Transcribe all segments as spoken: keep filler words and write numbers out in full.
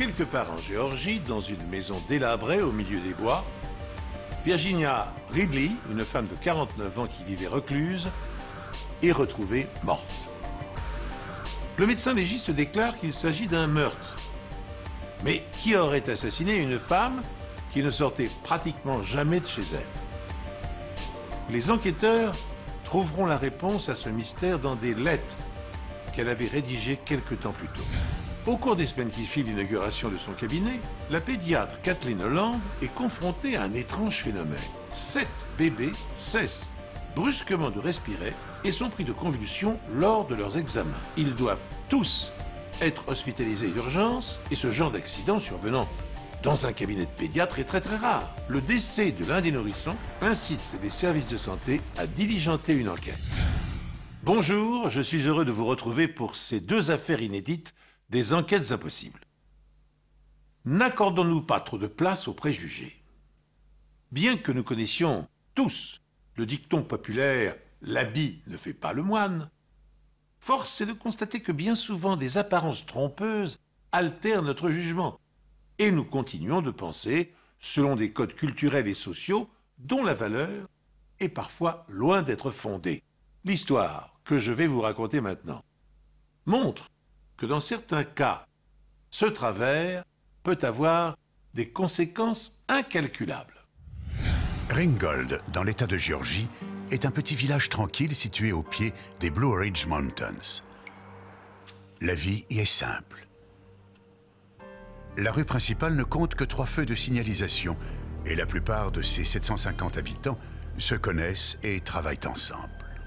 Quelque part en Géorgie, dans une maison délabrée au milieu des bois, Virginia Ridley, une femme de quarante-neuf ans qui vivait recluse, est retrouvée morte. Le médecin légiste déclare qu'il s'agit d'un meurtre. Mais qui aurait assassiné une femme qui ne sortait pratiquement jamais de chez elle? Les enquêteurs trouveront la réponse à ce mystère dans des lettres qu'elle avait rédigées quelque temps plus tôt. Au cours des semaines qui suivent l'inauguration de son cabinet, la pédiatre Kathleen Holland est confrontée à un étrange phénomène. Sept bébés cessent brusquement de respirer et sont pris de convulsions lors de leurs examens. Ils doivent tous être hospitalisés d'urgence et ce genre d'accident survenant dans un cabinet de pédiatre est très très rare. Le décès de l'un des nourrissons incite les services de santé à diligenter une enquête. Bonjour, je suis heureux de vous retrouver pour ces deux affaires inédites des enquêtes impossibles. N'accordons-nous pas trop de place aux préjugés. Bien que nous connaissions tous le dicton populaire « l'habit ne fait pas le moine », force est de constater que bien souvent des apparences trompeuses altèrent notre jugement et nous continuons de penser selon des codes culturels et sociaux dont la valeur est parfois loin d'être fondée. L'histoire que je vais vous raconter maintenant montre que dans certains cas, ce travers peut avoir des conséquences incalculables. Ringgold, dans l'état de Géorgie, est un petit village tranquille situé au pied des Blue Ridge Mountains. La vie y est simple. La rue principale ne compte que trois feux de signalisation et la plupart de ses sept cent cinquante habitants se connaissent et travaillent ensemble.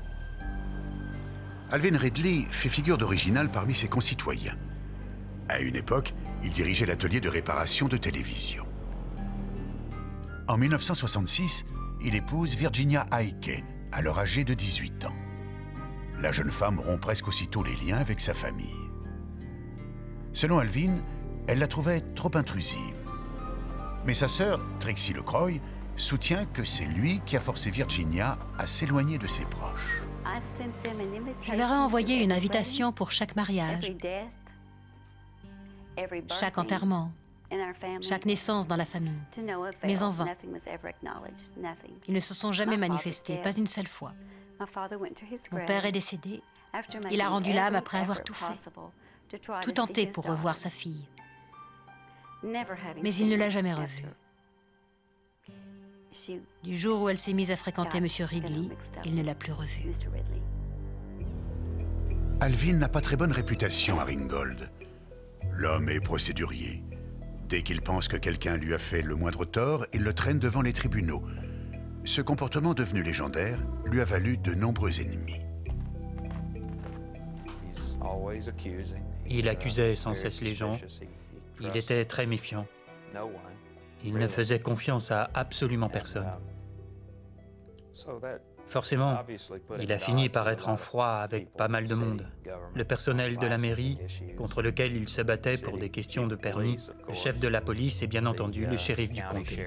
Alvin Ridley fait figure d'original parmi ses concitoyens. À une époque, il dirigeait l'atelier de réparation de télévision. En mille neuf cent soixante-six, il épouse Virginia Heike, alors âgée de dix-huit ans. La jeune femme rompt presque aussitôt les liens avec sa famille. Selon Alvin, elle la trouvait trop intrusive. Mais sa sœur, Trixie LeCroy, soutient que c'est lui qui a forcé Virginia à s'éloigner de ses proches. Je leur ai envoyé une invitation pour chaque mariage, chaque enterrement, chaque naissance dans la famille, mais en vain. Ils ne se sont jamais manifestés, pas une seule fois. Mon père est décédé. Il a rendu l'âme après avoir tout fait, tout tenté pour revoir sa fille. Mais il ne l'a jamais revue. Du jour où elle s'est mise à fréquenter M. Ridley, il ne l'a plus revue. Alvin n'a pas très bonne réputation à Ringgold. L'homme est procédurier. Dès qu'il pense que quelqu'un lui a fait le moindre tort, il le traîne devant les tribunaux. Ce comportement devenu légendaire lui a valu de nombreux ennemis. Il accusait sans cesse les gens. Il était très méfiant. Il ne faisait confiance à absolument personne. Forcément, il a fini par être en froid avec pas mal de monde. Le personnel de la mairie, contre lequel il se battait pour des questions de permis, le chef de la police et bien entendu le shérif du comté.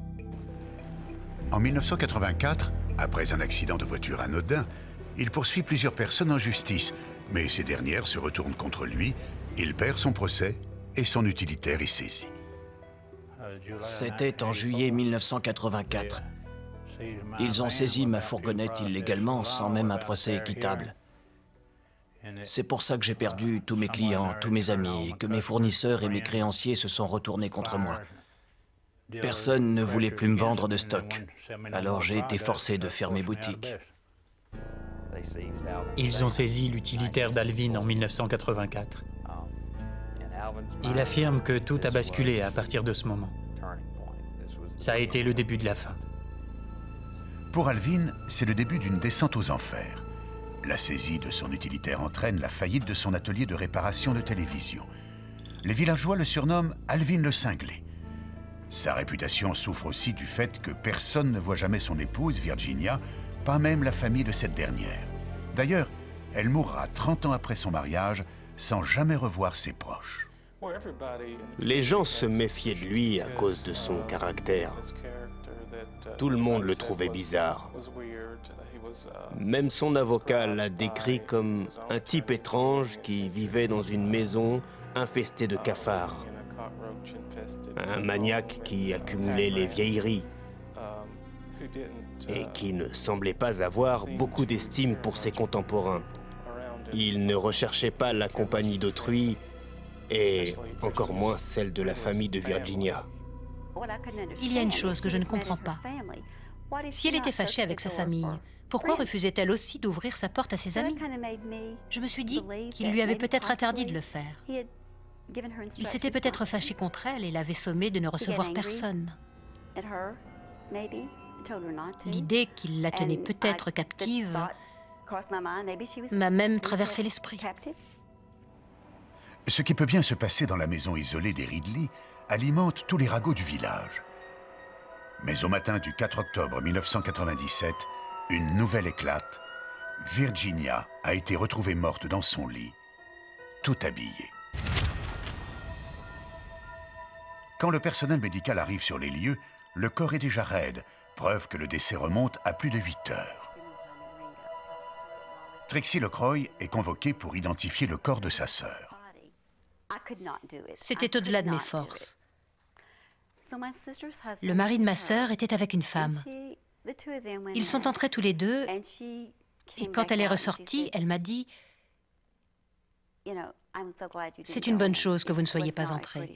En mille neuf cent quatre-vingt-quatre, après un accident de voiture anodin, il poursuit plusieurs personnes en justice, mais ces dernières se retournent contre lui, il perd son procès et son utilitaire est saisi. C'était en juillet mille neuf cent quatre-vingt-quatre. Ils ont saisi ma fourgonnette illégalement sans même un procès équitable. C'est pour ça que j'ai perdu tous mes clients, tous mes amis, et que mes fournisseurs et mes créanciers se sont retournés contre moi. Personne ne voulait plus me vendre de stock, alors j'ai été forcé de fermer boutique. Ils ont saisi l'utilitaire d'Alvin en mille neuf cent quatre-vingt-quatre. Il affirme que tout a basculé à partir de ce moment. Ça a été le début de la fin. Pour Alvin, c'est le début d'une descente aux enfers. La saisie de son utilitaire entraîne la faillite de son atelier de réparation de télévision. Les villageois le surnomment Alvin le cinglé. Sa réputation souffre aussi du fait que personne ne voit jamais son épouse, Virginia, pas même la famille de cette dernière. D'ailleurs, elle mourra trente ans après son mariage, sans jamais revoir ses proches. Les gens se méfiaient de lui à cause de son caractère. Tout le monde le trouvait bizarre. Même son avocat l'a décrit comme un type étrange qui vivait dans une maison infestée de cafards. Un maniaque qui accumulait les vieilleries et qui ne semblait pas avoir beaucoup d'estime pour ses contemporains. Il ne recherchait pas la compagnie d'autrui et encore moins celle de la famille de Virginia. Il y a une chose que je ne comprends pas. Si elle était fâchée avec sa famille, pourquoi refusait-elle aussi d'ouvrir sa porte à ses amis? Je me suis dit qu'il lui avait peut-être interdit de le faire. Il s'était peut-être fâché contre elle et l'avait sommée de ne recevoir personne. L'idée qu'il la tenait peut-être captive m'a même traversé l'esprit. Ce qui peut bien se passer dans la maison isolée des Ridley alimente tous les ragots du village. Mais au matin du quatre octobre mille neuf cent quatre-vingt-dix-sept, une nouvelle éclate. Virginia a été retrouvée morte dans son lit, tout habillée. Quand le personnel médical arrive sur les lieux, le corps est déjà raide, preuve que le décès remonte à plus de huit heures. Trixie LeCroy est convoquée pour identifier le corps de sa sœur. C'était au-delà de mes forces. Le mari de ma sœur était avec une femme. Ils sont entrés tous les deux, et quand elle est ressortie, elle m'a dit « C'est une bonne chose que vous ne soyez pas entrés.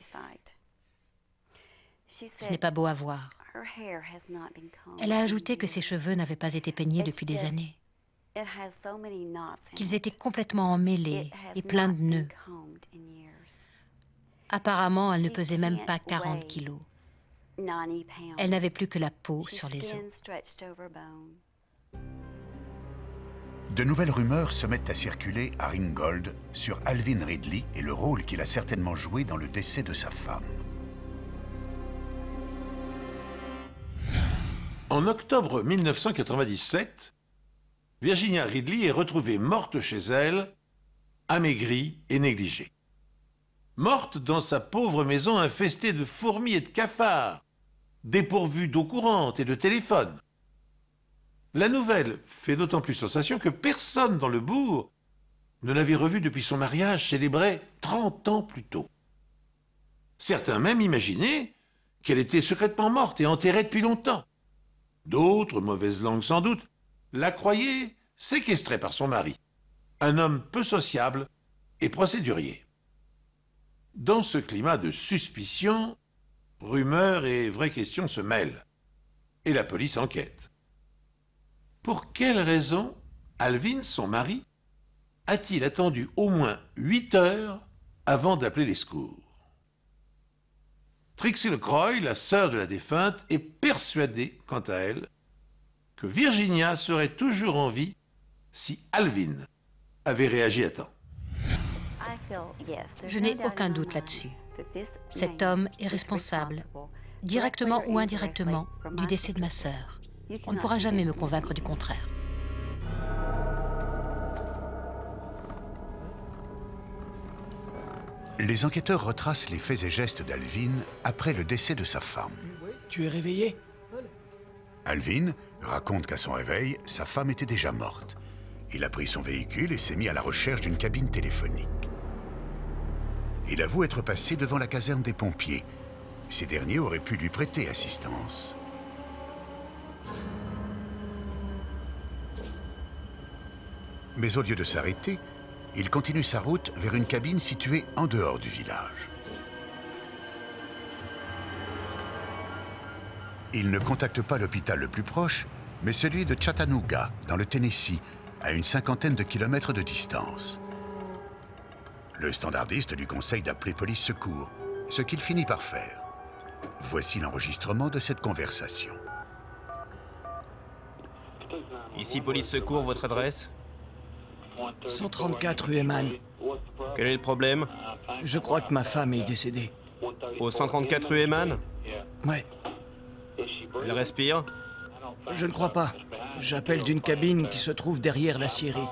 Ce n'est pas beau à voir. » Elle a ajouté que ses cheveux n'avaient pas été peignés depuis des années, qu'ils étaient complètement emmêlés et pleins de nœuds. Apparemment, elle ne pesait même pas quarante kilos. Elle n'avait plus que la peau sur les os. De nouvelles rumeurs se mettent à circuler à Ringgold sur Alvin Ridley et le rôle qu'il a certainement joué dans le décès de sa femme. En octobre mille neuf cent quatre-vingt-dix-sept, Virginia Ridley est retrouvée morte chez elle, amaigrie et négligée. Morte dans sa pauvre maison infestée de fourmis et de cafards, dépourvue d'eau courante et de téléphone. La nouvelle fait d'autant plus sensation que personne dans le bourg ne l'avait revue depuis son mariage célébré trente ans plus tôt. Certains même imaginaient qu'elle était secrètement morte et enterrée depuis longtemps. D'autres, mauvaises langues sans doute, la croyaient séquestrée par son mari, un homme peu sociable et procédurier. Dans ce climat de suspicion, rumeurs et vraies questions se mêlent, et la police enquête. Pour quelle raison Alvin, son mari, a-t-il attendu au moins huit heures avant d'appeler les secours? Trixie LeCroy, la sœur de la défunte, est persuadée, quant à elle, que Virginia serait toujours en vie si Alvin avait réagi à temps. Je n'ai aucun doute là-dessus. Cet homme est responsable, directement ou indirectement, du décès de ma sœur. On ne pourra jamais me convaincre du contraire. Les enquêteurs retracent les faits et gestes d'Alvin après le décès de sa femme. Tu es réveillé? Alvin raconte qu'à son réveil, sa femme était déjà morte. Il a pris son véhicule et s'est mis à la recherche d'une cabine téléphonique. Il avoue être passé devant la caserne des pompiers. Ces derniers auraient pu lui prêter assistance. Mais au lieu de s'arrêter, il continue sa route vers une cabine située en dehors du village. Il ne contacte pas l'hôpital le plus proche, mais celui de Chattanooga, dans le Tennessee, à une cinquantaine de kilomètres de distance. Le standardiste lui conseille d'appeler police secours, ce qu'il finit par faire. Voici l'enregistrement de cette conversation. Ici police secours, votre adresse? cent trente-quatre rue Eman. Quel est le problème? Je crois que ma femme est décédée. Au cent trente-quatre rue Eman? Ouais. Elle respire? Je ne crois pas. J'appelle d'une cabine qui se trouve derrière la scierie.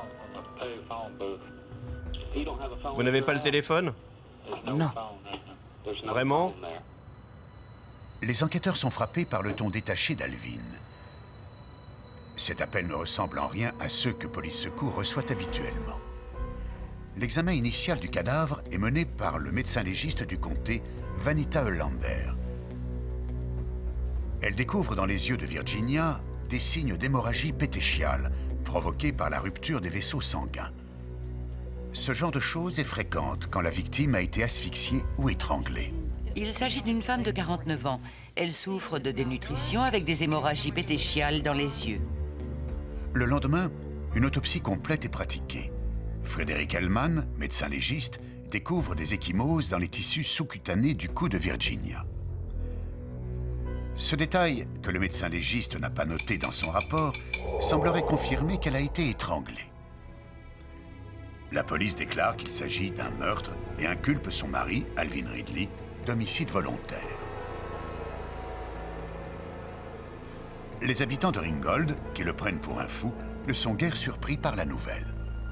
Vous n'avez pas le téléphone? Non. Vraiment? Les enquêteurs sont frappés par le ton détaché d'Alvin. Cet appel ne ressemble en rien à ceux que Police Secours reçoit habituellement. L'examen initial du cadavre est mené par le médecin légiste du comté, Vanita Hollander. Elle découvre dans les yeux de Virginia des signes d'hémorragie pétéchiale provoqués par la rupture des vaisseaux sanguins. Ce genre de choses est fréquente quand la victime a été asphyxiée ou étranglée. Il s'agit d'une femme de quarante-neuf ans. Elle souffre de dénutrition avec des hémorragies pétéchiales dans les yeux. Le lendemain, une autopsie complète est pratiquée. Frédéric Hellman, médecin légiste, découvre des ecchymoses dans les tissus sous-cutanés du cou de Virginia. Ce détail, que le médecin légiste n'a pas noté dans son rapport, semblerait confirmer qu'elle a été étranglée. La police déclare qu'il s'agit d'un meurtre et inculpe son mari, Alvin Ridley, d'homicide volontaire. Les habitants de Ringgold, qui le prennent pour un fou, ne sont guère surpris par la nouvelle.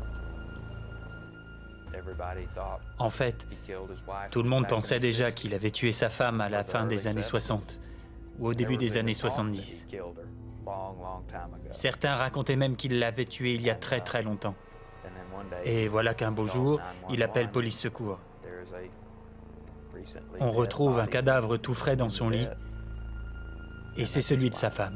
En fait, tout le monde pensait déjà qu'il avait tué sa femme à la fin des années soixante ou au début des années soixante-dix. Certains racontaient même qu'il l'avait tuée il y a très très longtemps. Et voilà qu'un beau jour, il appelle police secours. On retrouve un cadavre tout frais dans son lit, et c'est celui de sa femme.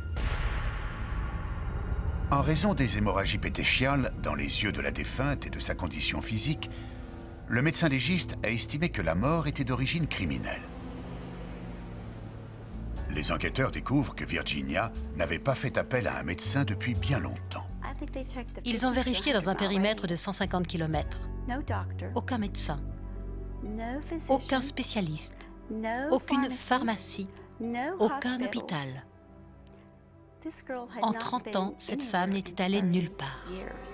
En raison des hémorragies pétéchiales dans les yeux de la défunte et de sa condition physique, le médecin légiste a estimé que la mort était d'origine criminelle. Les enquêteurs découvrent que Virginia n'avait pas fait appel à un médecin depuis bien longtemps. Ils ont vérifié dans un périmètre de cent cinquante kilomètres. Aucun médecin, aucun spécialiste, aucune pharmacie, aucun hôpital. En trente ans, cette femme n'était allée nulle part.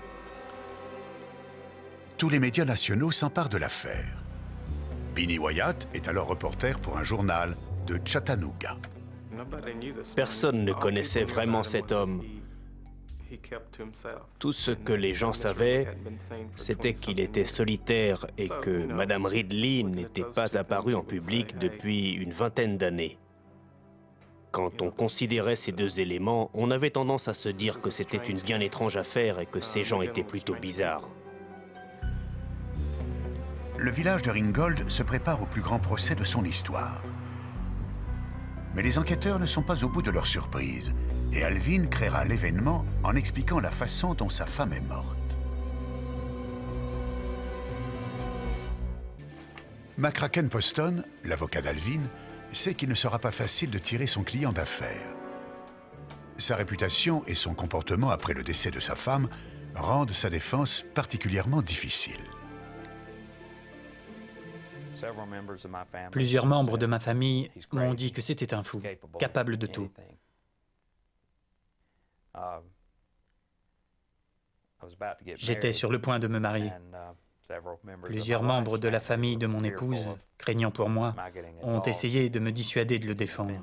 Tous les médias nationaux s'emparent de l'affaire. Binnie Wyatt est alors reporter pour un journal de Chattanooga. Personne ne connaissait vraiment cet homme. Tout ce que les gens savaient, c'était qu'il était solitaire et que Madame Ridley n'était pas apparue en public depuis une vingtaine d'années. Quand on considérait ces deux éléments, on avait tendance à se dire que c'était une bien étrange affaire et que ces gens étaient plutôt bizarres. Le village de Ringgold se prépare au plus grand procès de son histoire. Mais les enquêteurs ne sont pas au bout de leur surprise, et Alvin créera l'événement en expliquant la façon dont sa femme est morte. McCracken Poston, l'avocat d'Alvin, sait qu'il ne sera pas facile de tirer son client d'affaires. Sa réputation et son comportement après le décès de sa femme rendent sa défense particulièrement difficile. Plusieurs membres de ma famille m'ont dit que c'était un fou, capable de tout. J'étais sur le point de me marier. Plusieurs membres de la famille de mon épouse, craignant pour moi, ont essayé de me dissuader de le défendre.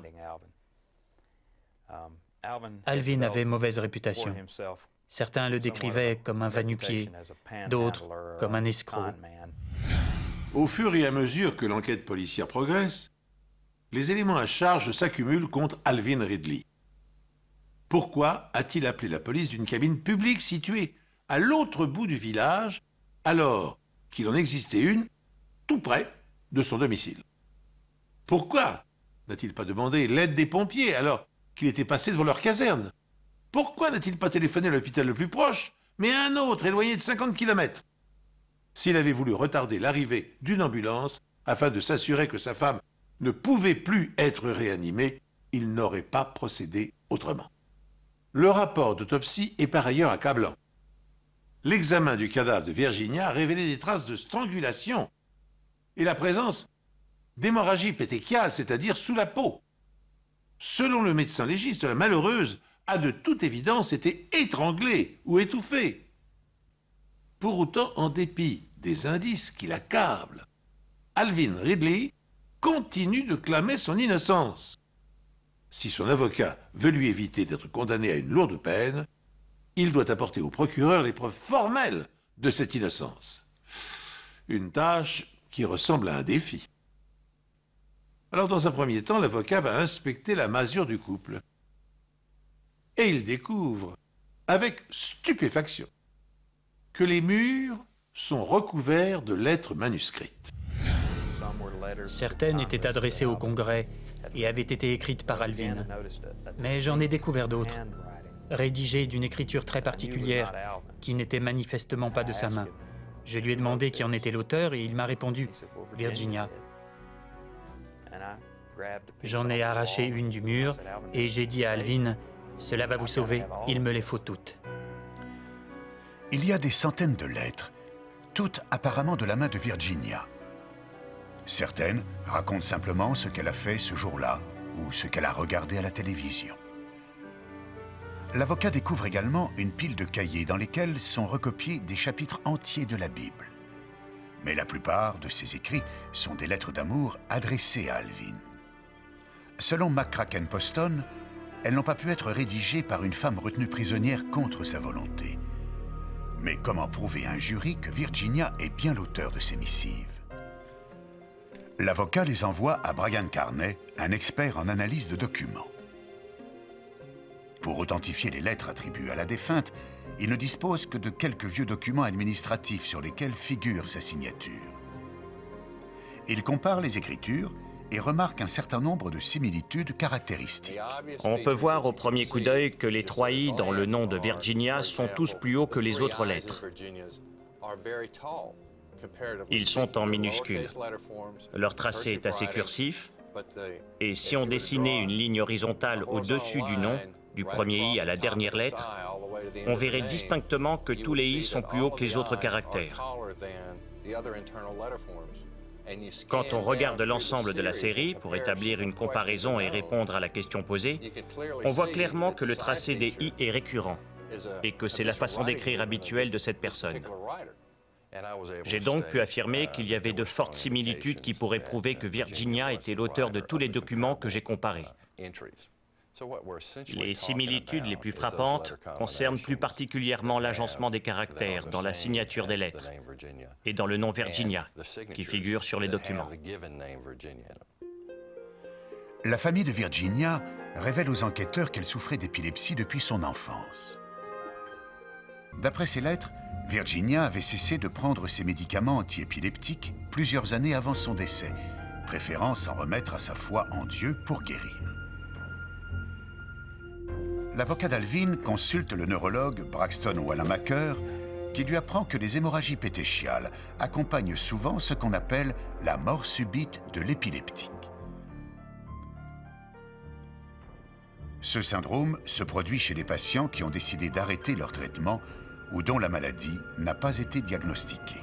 Alvin avait mauvaise réputation. Certains le décrivaient comme un va-nu-pied, d'autres comme un escroc. Au fur et à mesure que l'enquête policière progresse, les éléments à charge s'accumulent contre Alvin Ridley. Pourquoi a-t-il appelé la police d'une cabine publique située à l'autre bout du village, alors qu'il en existait une tout près de son domicile? Pourquoi n'a-t-il pas demandé l'aide des pompiers alors qu'il était passé devant leur caserne? Pourquoi n'a-t-il pas téléphoné à l'hôpital le plus proche, mais à un autre éloigné de cinquante kilomètres? S'il avait voulu retarder l'arrivée d'une ambulance afin de s'assurer que sa femme ne pouvait plus être réanimée, il n'aurait pas procédé autrement. Le rapport d'autopsie est par ailleurs accablant. L'examen du cadavre de Virginia a révélé des traces de strangulation et la présence d'hémorragie pétéchiale, c'est-à-dire sous la peau. Selon le médecin légiste, la malheureuse a de toute évidence été étranglée ou étouffée. Pour autant, en dépit des indices qui l'accablent, Alvin Ridley continue de clamer son innocence. Si son avocat veut lui éviter d'être condamné à une lourde peine, il doit apporter au procureur les preuves formelles de cette innocence. Une tâche qui ressemble à un défi. Alors, dans un premier temps, l'avocat va inspecter la masure du couple. Et il découvre, avec stupéfaction, que les murs sont recouverts de lettres manuscrites. Certaines étaient adressées au Congrès et avaient été écrites par Alvin. Mais j'en ai découvert d'autres, rédigées d'une écriture très particulière, qui n'était manifestement pas de sa main. Je lui ai demandé qui en était l'auteur et il m'a répondu « Virginia ». J'en ai arraché une du mur et j'ai dit à Alvin « Cela va vous sauver, il me les faut toutes ». Il y a des centaines de lettres, toutes apparemment de la main de Virginia. Certaines racontent simplement ce qu'elle a fait ce jour-là ou ce qu'elle a regardé à la télévision. L'avocat découvre également une pile de cahiers dans lesquels sont recopiés des chapitres entiers de la Bible. Mais la plupart de ces écrits sont des lettres d'amour adressées à Alvin. Selon McCracken Poston, elles n'ont pas pu être rédigées par une femme retenue prisonnière contre sa volonté. Mais comment prouver à un jury que Virginia est bien l'auteur de ces missives? L'avocat les envoie à Brian Carney, un expert en analyse de documents. Pour authentifier les lettres attribuées à la défunte, il ne dispose que de quelques vieux documents administratifs sur lesquels figure sa signature. Il compare les écritures et remarque un certain nombre de similitudes caractéristiques. On peut voir au premier coup d'œil que les trois i dans le nom de Virginia sont tous plus hauts que les autres lettres. Ils sont en minuscules. Leur tracé est assez cursif, et si on dessinait une ligne horizontale au-dessus du nom, du premier i à la dernière lettre, on verrait distinctement que tous les i sont plus hauts que les autres caractères. Quand on regarde l'ensemble de la série pour établir une comparaison et répondre à la question posée, on voit clairement que le tracé des i est récurrent et que c'est la façon d'écrire habituelle de cette personne. J'ai donc pu affirmer qu'il y avait de fortes similitudes qui pourraient prouver que Virginia était l'auteur de tous les documents que j'ai comparés. Les similitudes les plus frappantes concernent plus particulièrement l'agencement des caractères dans la signature des lettres et dans le nom Virginia qui figure sur les documents. La famille de Virginia révèle aux enquêteurs qu'elle souffrait d'épilepsie depuis son enfance. D'après ses lettres, Virginia avait cessé de prendre ses médicaments antiépileptiques plusieurs années avant son décès, préférant s'en remettre à sa foi en Dieu pour guérir. L'avocat d'Alvin consulte le neurologue Braxton Wallamaker, qui lui apprend que les hémorragies pétéchiales accompagnent souvent ce qu'on appelle la mort subite de l'épileptique. Ce syndrome se produit chez les patients qui ont décidé d'arrêter leur traitement ou dont la maladie n'a pas été diagnostiquée.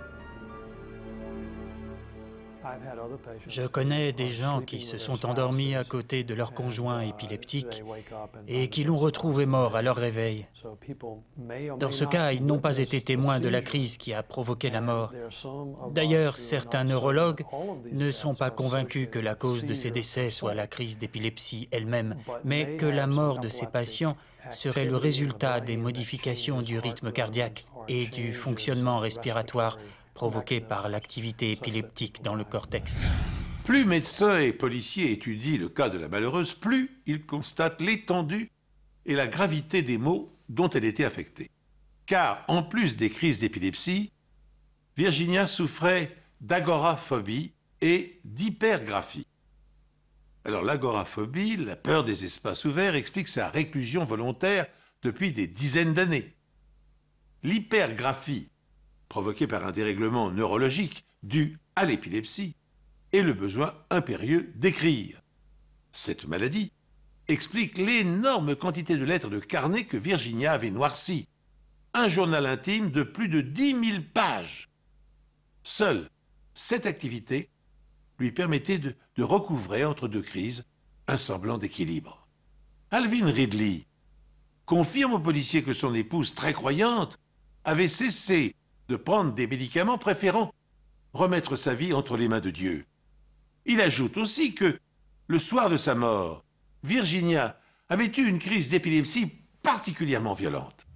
Je connais des gens qui se sont endormis à côté de leur conjoint épileptique et qui l'ont retrouvé mort à leur réveil. Dans ce cas, ils n'ont pas été témoins de la crise qui a provoqué la mort. D'ailleurs, certains neurologues ne sont pas convaincus que la cause de ces décès soit la crise d'épilepsie elle-même, mais que la mort de ces patients serait le résultat des modifications du rythme cardiaque et du fonctionnement respiratoire provoqué par l'activité épileptique dans le cortex. Plus médecins et policiers étudient le cas de la malheureuse, plus ils constatent l'étendue et la gravité des maux dont elle était affectée. Car, en plus des crises d'épilepsie, Virginia souffrait d'agoraphobie et d'hypergraphie. Alors l'agoraphobie, la peur des espaces ouverts, explique sa réclusion volontaire depuis des dizaines d'années. L'hypergraphie, provoquée par un dérèglement neurologique dû à l'épilepsie, et le besoin impérieux d'écrire. Cette maladie explique l'énorme quantité de lettres de carnet que Virginia avait noircies. Un journal intime de plus de dix mille pages. Seule cette activité lui permettait de, de recouvrer entre deux crises un semblant d'équilibre. Alvin Ridley confirme aux policiers que son épouse, très croyante, avait cessé de prendre des médicaments, préférant remettre sa vie entre les mains de Dieu. Il ajoute aussi que, le soir de sa mort, Virginia avait eu une crise d'épilepsie particulièrement violente.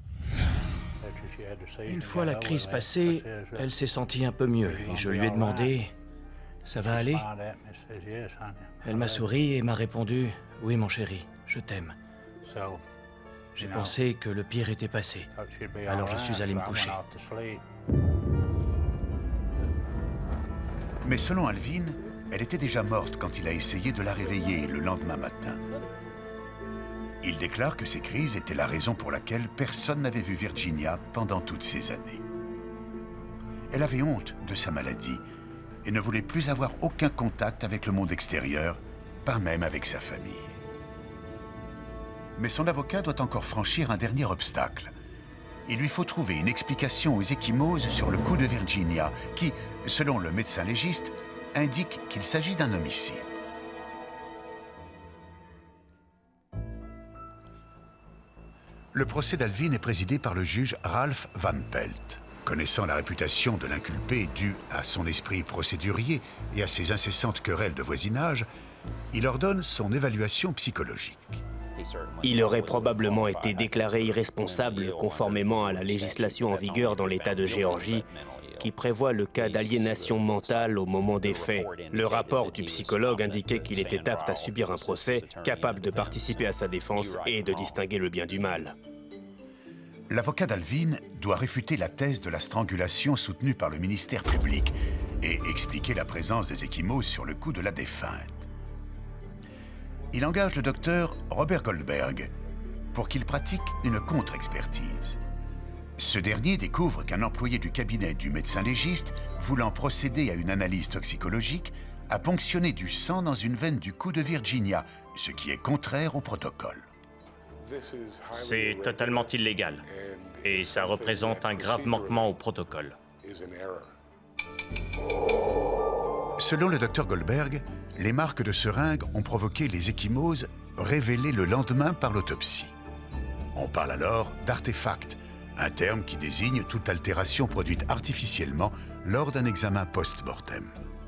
Une fois la crise passée, elle s'est sentie un peu mieux et je lui ai demandé « Ça va aller ?» Elle m'a souri et m'a répondu « Oui mon chéri, je t'aime. » J'ai pensé que le pire était passé, alors je suis allé me coucher. Mais selon Alvin, elle était déjà morte quand il a essayé de la réveiller le lendemain matin. Il déclare que ces crises étaient la raison pour laquelle personne n'avait vu Virginia pendant toutes ces années. Elle avait honte de sa maladie et ne voulait plus avoir aucun contact avec le monde extérieur, pas même avec sa famille. Mais son avocat doit encore franchir un dernier obstacle. Il lui faut trouver une explication aux ecchymoses sur le coup de Virginia, qui, selon le médecin légiste, indique qu'il s'agit d'un homicide. Le procès d'Alvin est présidé par le juge Ralph Van Pelt. Connaissant la réputation de l'inculpé due à son esprit procédurier et à ses incessantes querelles de voisinage, il ordonne son évaluation psychologique. Il aurait probablement été déclaré irresponsable conformément à la législation en vigueur dans l'État de Géorgie qui prévoit le cas d'aliénation mentale au moment des faits. Le rapport du psychologue indiquait qu'il était apte à subir un procès, capable de participer à sa défense et de distinguer le bien du mal. L'avocat d'Alvin doit réfuter la thèse de la strangulation soutenue par le ministère public et expliquer la présence des ecchymoses sur le cou de la défunte. Il engage le docteur Robert Goldberg pour qu'il pratique une contre-expertise. Ce dernier découvre qu'un employé du cabinet du médecin légiste, voulant procéder à une analyse toxicologique, a ponctionné du sang dans une veine du cou de Virginia, ce qui est contraire au protocole. C'est totalement illégal et ça représente un grave manquement au protocole. Selon le docteur Goldberg, les marques de seringues ont provoqué les ecchymoses révélées le lendemain par l'autopsie. On parle alors d'artefact, un terme qui désigne toute altération produite artificiellement lors d'un examen post-mortem.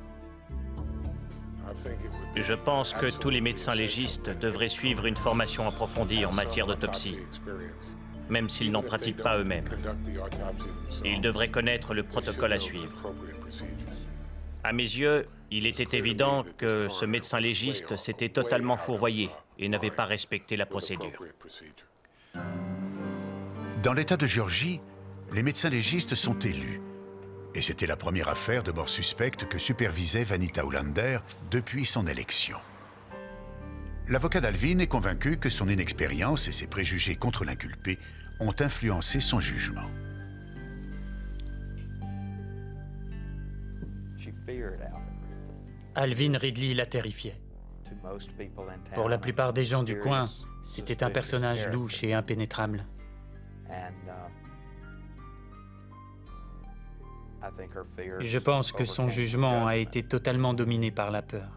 Je pense que tous les médecins légistes devraient suivre une formation approfondie en matière d'autopsie, même s'ils n'en pratiquent pas eux-mêmes. Ils devraient connaître le protocole à suivre. À mes yeux, il était évident que ce médecin légiste s'était totalement fourvoyé et n'avait pas respecté la procédure. Dans l'État de Géorgie, les médecins légistes sont élus. Et c'était la première affaire de mort suspecte que supervisait Vanita Hollander depuis son élection. L'avocat d'Alvin est convaincu que son inexpérience et ses préjugés contre l'inculpé ont influencé son jugement. Alvin Ridley la terrifiait. Pour la plupart des gens du coin, c'était un personnage louche et impénétrable. Je pense que son jugement a été totalement dominé par la peur.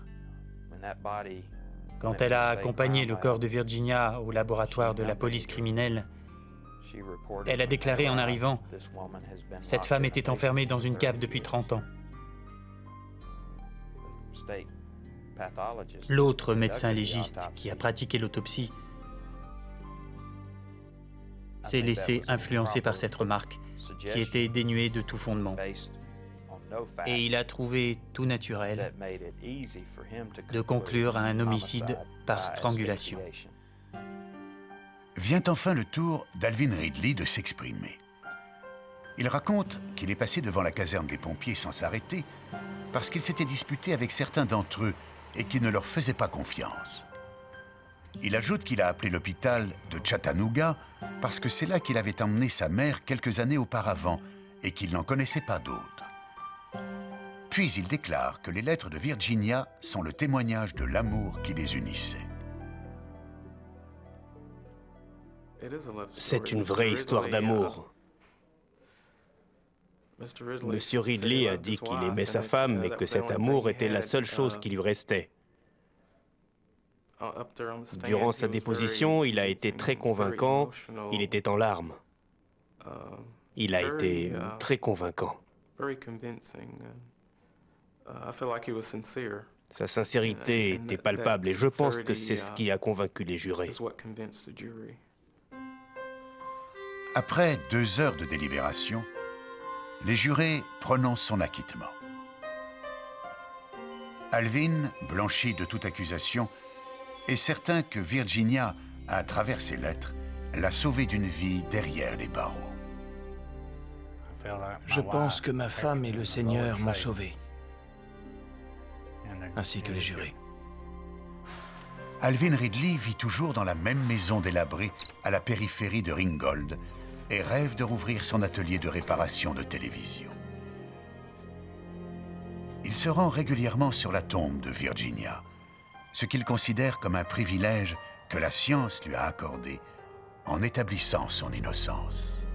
Quand elle a accompagné le corps de Virginia au laboratoire de la police criminelle, elle a déclaré en arrivant « Cette femme était enfermée dans une cave depuis trente ans ». L'autre médecin légiste qui a pratiqué l'autopsie s'est laissé influencer par cette remarque qui était dénuée de tout fondement. Et il a trouvé tout naturel de conclure à un homicide par strangulation. Vient enfin le tour d'Alvin Ridley de s'exprimer. Il raconte qu'il est passé devant la caserne des pompiers sans s'arrêter parce qu'il s'était disputé avec certains d'entre eux et qu'il ne leur faisait pas confiance. Il ajoute qu'il a appelé l'hôpital de Chattanooga parce que c'est là qu'il avait emmené sa mère quelques années auparavant et qu'il n'en connaissait pas d'autres. Puis il déclare que les lettres de Virginia sont le témoignage de l'amour qui les unissait. C'est une vraie histoire d'amour. Monsieur Ridley a dit qu'il aimait sa femme et que cet amour était la seule chose qui lui restait. Durant sa déposition, il a été très convaincant, il était en larmes. Il a été très convaincant. Sa sincérité était palpable et je pense que c'est ce qui a convaincu les jurés. Après deux heures de délibération, les jurés prononcent son acquittement. Alvin, blanchi de toute accusation, est certain que Virginia, à travers ses lettres, l'a sauvé d'une vie derrière les barreaux. Je pense que ma femme et le Seigneur m'ont sauvé. ainsi que les jurés. Alvin Ridley vit toujours dans la même maison délabrée à la périphérie de Ringgold et rêve de rouvrir son atelier de réparation de télévision. Il se rend régulièrement sur la tombe de Virginia, ce qu'il considère comme un privilège que la science lui a accordé en établissant son innocence.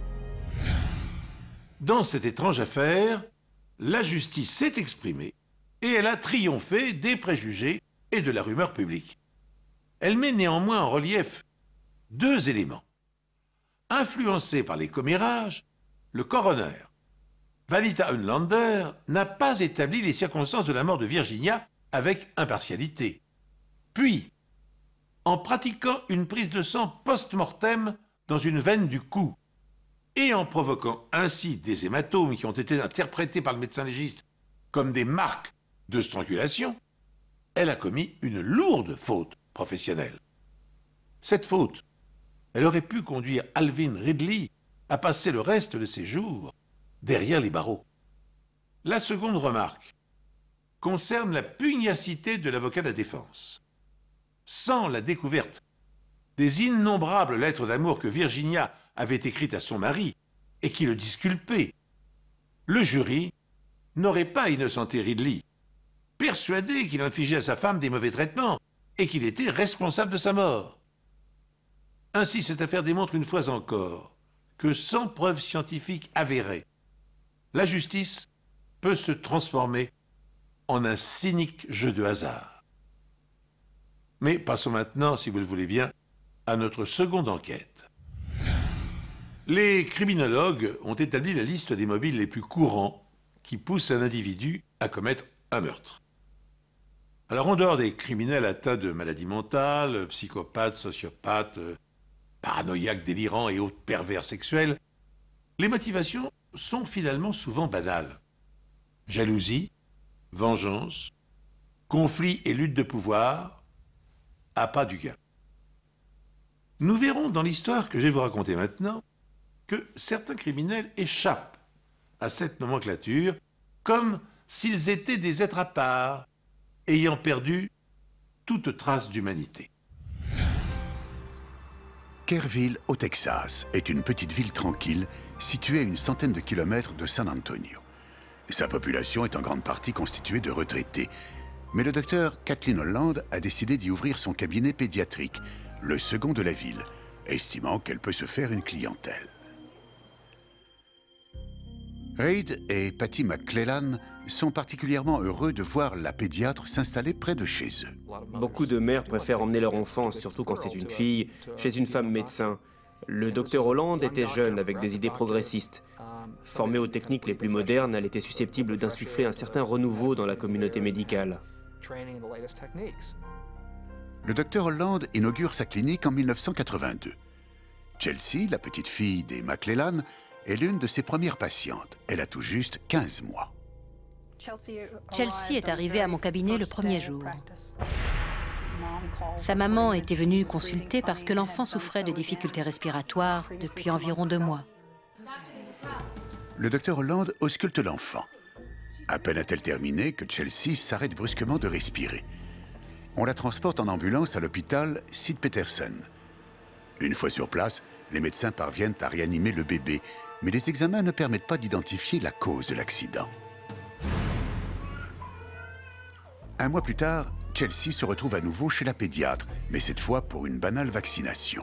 Dans cette étrange affaire, la justice s'est exprimée et elle a triomphé des préjugés et de la rumeur publique. Elle met néanmoins en relief deux éléments. Influencé par les commérages, le coroner Vanita Unlander n'a pas établi les circonstances de la mort de Virginia avec impartialité. Puis, en pratiquant une prise de sang post-mortem dans une veine du cou, et en provoquant ainsi des hématomes qui ont été interprétés par le médecin légiste comme des marques de strangulation, elle a commis une lourde faute professionnelle. Cette faute, elle aurait pu conduire Alvin Ridley à passer le reste de ses jours derrière les barreaux. La seconde remarque concerne la pugnacité de l'avocat de la défense. Sans la découverte des innombrables lettres d'amour que Virginia avait écrites à son mari et qui le disculpaient, le jury n'aurait pas innocenté Ridley, persuadé qu'il infligeait à sa femme des mauvais traitements et qu'il était responsable de sa mort. Ainsi, cette affaire démontre une fois encore que sans preuve scientifique avérée, la justice peut se transformer en un cynique jeu de hasard. Mais passons maintenant, si vous le voulez bien, à notre seconde enquête. Les criminologues ont établi la liste des mobiles les plus courants qui poussent un individu à commettre un meurtre. Alors, en dehors des criminels atteints de maladies mentales, psychopathes, sociopathes, paranoïaques délirants et autres pervers sexuels, les motivations sont finalement souvent banales. Jalousie, vengeance, conflit et lutte de pouvoir, appât du gain. Nous verrons dans l'histoire que je vais vous raconter maintenant que certains criminels échappent à cette nomenclature comme s'ils étaient des êtres à part, ayant perdu toute trace d'humanité. Kerrville, au Texas, est une petite ville tranquille située à une centaine de kilomètres de San Antonio. Sa population est en grande partie constituée de retraités. Mais le docteur Kathleen Holland a décidé d'y ouvrir son cabinet pédiatrique, le second de la ville, estimant qu'elle peut se faire une clientèle. Reid et Patty McClellan sont particulièrement heureux de voir la pédiatre s'installer près de chez eux. Beaucoup de mères préfèrent emmener leur enfant, surtout quand c'est une fille, chez une femme médecin. Le docteur Holland était jeune, avec des idées progressistes. Formée aux techniques les plus modernes, elle était susceptible d'insuffler un certain renouveau dans la communauté médicale. Le docteur Holland inaugure sa clinique en mille neuf cent quatre-vingt-deux. Chelsea, la petite fille des McClellan, est l'une de ses premières patientes. Elle a tout juste quinze mois. Chelsea est arrivée à mon cabinet le premier jour. Sa maman était venue consulter parce que l'enfant souffrait de difficultés respiratoires depuis environ deux mois. Le docteur Holland ausculte l'enfant. À peine a-t-elle terminé que Chelsea s'arrête brusquement de respirer. On la transporte en ambulance à l'hôpital Sid Peterson. Une fois sur place, les médecins parviennent à réanimer le bébé, mais les examens ne permettent pas d'identifier la cause de l'accident. Un mois plus tard, Chelsea se retrouve à nouveau chez la pédiatre, mais cette fois pour une banale vaccination.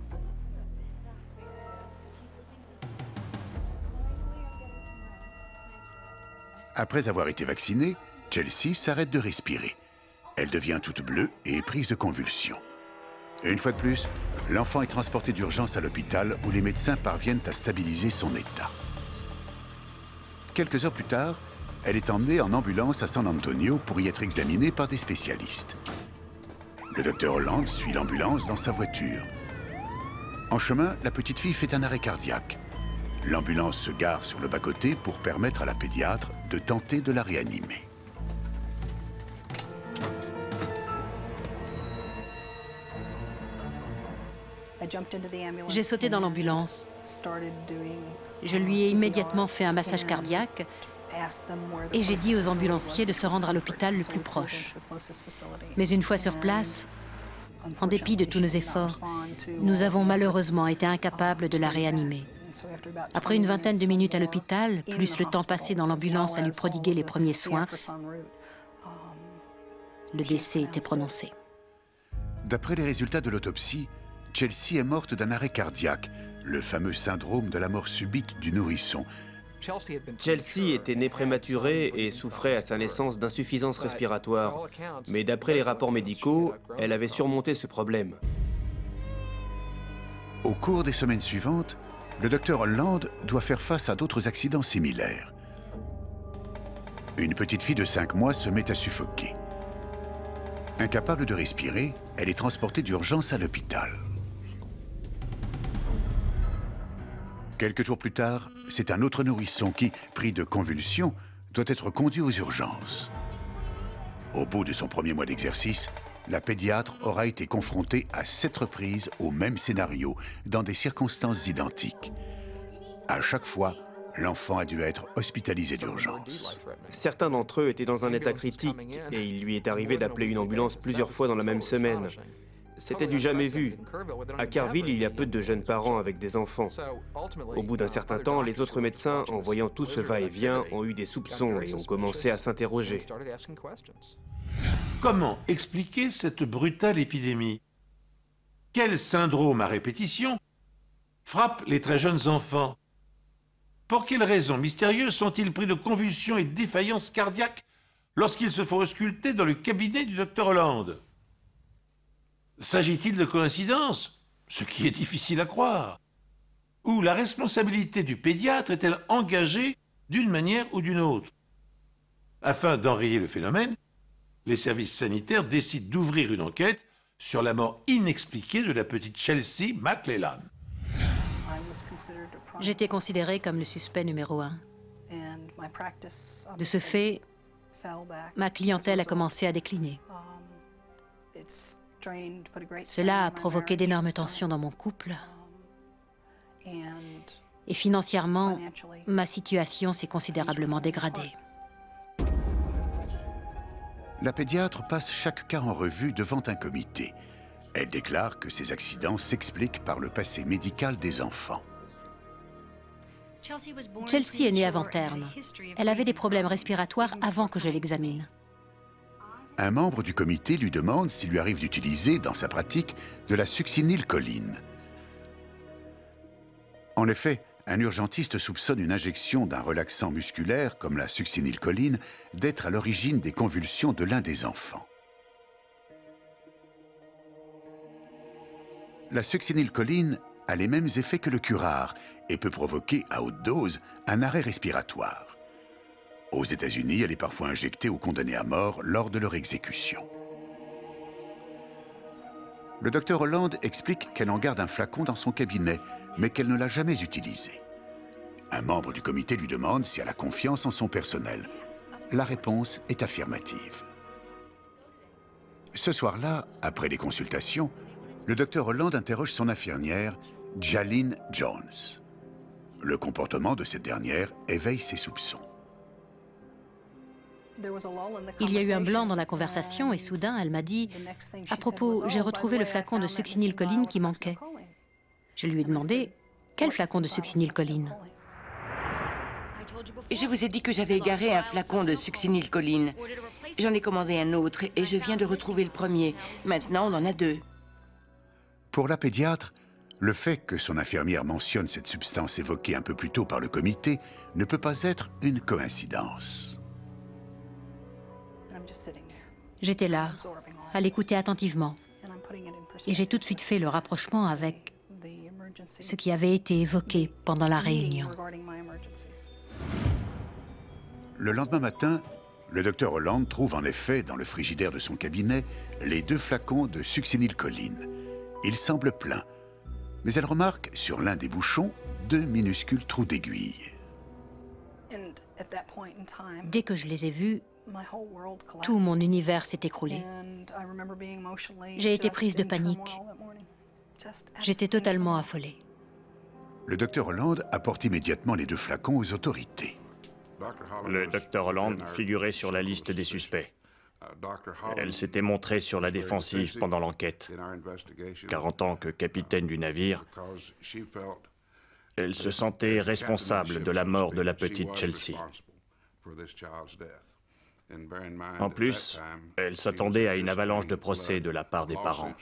Après avoir été vaccinée, Chelsea s'arrête de respirer. Elle devient toute bleue et est prise de convulsions. Et une fois de plus, l'enfant est transporté d'urgence à l'hôpital où les médecins parviennent à stabiliser son état. Quelques heures plus tard, elle est emmenée en ambulance à San Antonio pour y être examinée par des spécialistes. Le docteur Holland suit l'ambulance dans sa voiture. En chemin, la petite fille fait un arrêt cardiaque. L'ambulance se gare sur le bas-côté pour permettre à la pédiatre de tenter de la réanimer. J'ai sauté dans l'ambulance. Je lui ai immédiatement fait un massage cardiaque Et j'ai dit aux ambulanciers de se rendre à l'hôpital le plus proche. Mais une fois sur place, en dépit de tous nos efforts, nous avons malheureusement été incapables de la réanimer. Après une vingtaine de minutes à l'hôpital, plus le temps passé dans l'ambulance à lui prodiguer les premiers soins, le décès était prononcé. D'après les résultats de l'autopsie, Chelsea est morte d'un arrêt cardiaque, le fameux syndrome de la mort subite du nourrisson. Chelsea était née prématurée et souffrait à sa naissance d'insuffisance respiratoire. Mais d'après les rapports médicaux, elle avait surmonté ce problème. Au cours des semaines suivantes, le docteur Holland doit faire face à d'autres accidents similaires. Une petite fille de cinq mois se met à suffoquer. Incapable de respirer, elle est transportée d'urgence à l'hôpital. Quelques jours plus tard, c'est un autre nourrisson qui, pris de convulsions, doit être conduit aux urgences. Au bout de son premier mois d'exercice, la pédiatre aura été confrontée à sept reprises au même scénario, dans des circonstances identiques. À chaque fois, l'enfant a dû être hospitalisé d'urgence. Certains d'entre eux étaient dans un état critique et il lui est arrivé d'appeler une ambulance plusieurs fois dans la même semaine. C'était du jamais vu. À Kerrville, il y a peu de jeunes parents avec des enfants. Au bout d'un certain temps, les autres médecins, en voyant tout ce va-et-vient, ont eu des soupçons et ont commencé à s'interroger. Comment expliquer cette brutale épidémie? Quel syndrome à répétition frappe les très jeunes enfants? Pour quelles raisons mystérieuses sont-ils pris de convulsions et de défaillances cardiaques lorsqu'ils se font ausculter dans le cabinet du docteur Holland? S'agit-il de coïncidence, ce qui est difficile à croire? Ou la responsabilité du pédiatre est-elle engagée d'une manière ou d'une autre? Afin d'enrayer le phénomène, les services sanitaires décident d'ouvrir une enquête sur la mort inexpliquée de la petite Chelsea McClellan. J'étais considérée comme le suspect numéro un. De ce fait, ma clientèle a commencé à décliner. Cela a provoqué d'énormes tensions dans mon couple. Et financièrement, ma situation s'est considérablement dégradée. La pédiatre passe chaque cas en revue devant un comité. Elle déclare que ces accidents s'expliquent par le passé médical des enfants. Chelsea est née avant terme. Elle avait des problèmes respiratoires avant que je l'examine. Un membre du comité lui demande s'il lui arrive d'utiliser, dans sa pratique, de la succinylcholine. En effet, un urgentiste soupçonne une injection d'un relaxant musculaire, comme la succinylcholine, d'être à l'origine des convulsions de l'un des enfants. La succinylcholine a les mêmes effets que le curare et peut provoquer, à haute dose, un arrêt respiratoire. Aux États-Unis, elle est parfois injectée aux condamnés à mort lors de leur exécution. Le docteur Holland explique qu'elle en garde un flacon dans son cabinet, mais qu'elle ne l'a jamais utilisé. Un membre du comité lui demande si elle a confiance en son personnel. La réponse est affirmative. Ce soir-là, après les consultations, le docteur Holland interroge son infirmière, Jalynn Jones. Le comportement de cette dernière éveille ses soupçons. Il y a eu un blanc dans la conversation et soudain, elle m'a dit « À propos, j'ai retrouvé le flacon de succinylcholine qui manquait. » Je lui ai demandé « Quel flacon de succinylcholine ?» Je vous ai dit que j'avais égaré un flacon de succinylcholine. J'en ai commandé un autre et je viens de retrouver le premier. Maintenant, on en a deux. Pour la pédiatre, le fait que son infirmière mentionne cette substance évoquée un peu plus tôt par le comité ne peut pas être une coïncidence. J'étais là, à l'écouter attentivement, et j'ai tout de suite fait le rapprochement avec ce qui avait été évoqué pendant la réunion. Le lendemain matin, le docteur Holland trouve en effet dans le frigidaire de son cabinet les deux flacons de succinylcholine. Ils semblent pleins, mais elle remarque sur l'un des bouchons deux minuscules trous d'aiguille. Dès que je les ai vus, tout mon univers s'est écroulé. J'ai été prise de panique. J'étais totalement affolée. Le docteur Holland apporte immédiatement les deux flacons aux autorités. Le docteur Holland figurait sur la liste des suspects. Elle s'était montrée sur la défensive pendant l'enquête, car en tant que capitaine du navire, elle se sentait responsable de la mort de la petite Chelsea. En plus, elle s'attendait à une avalanche de procès de la part des parents.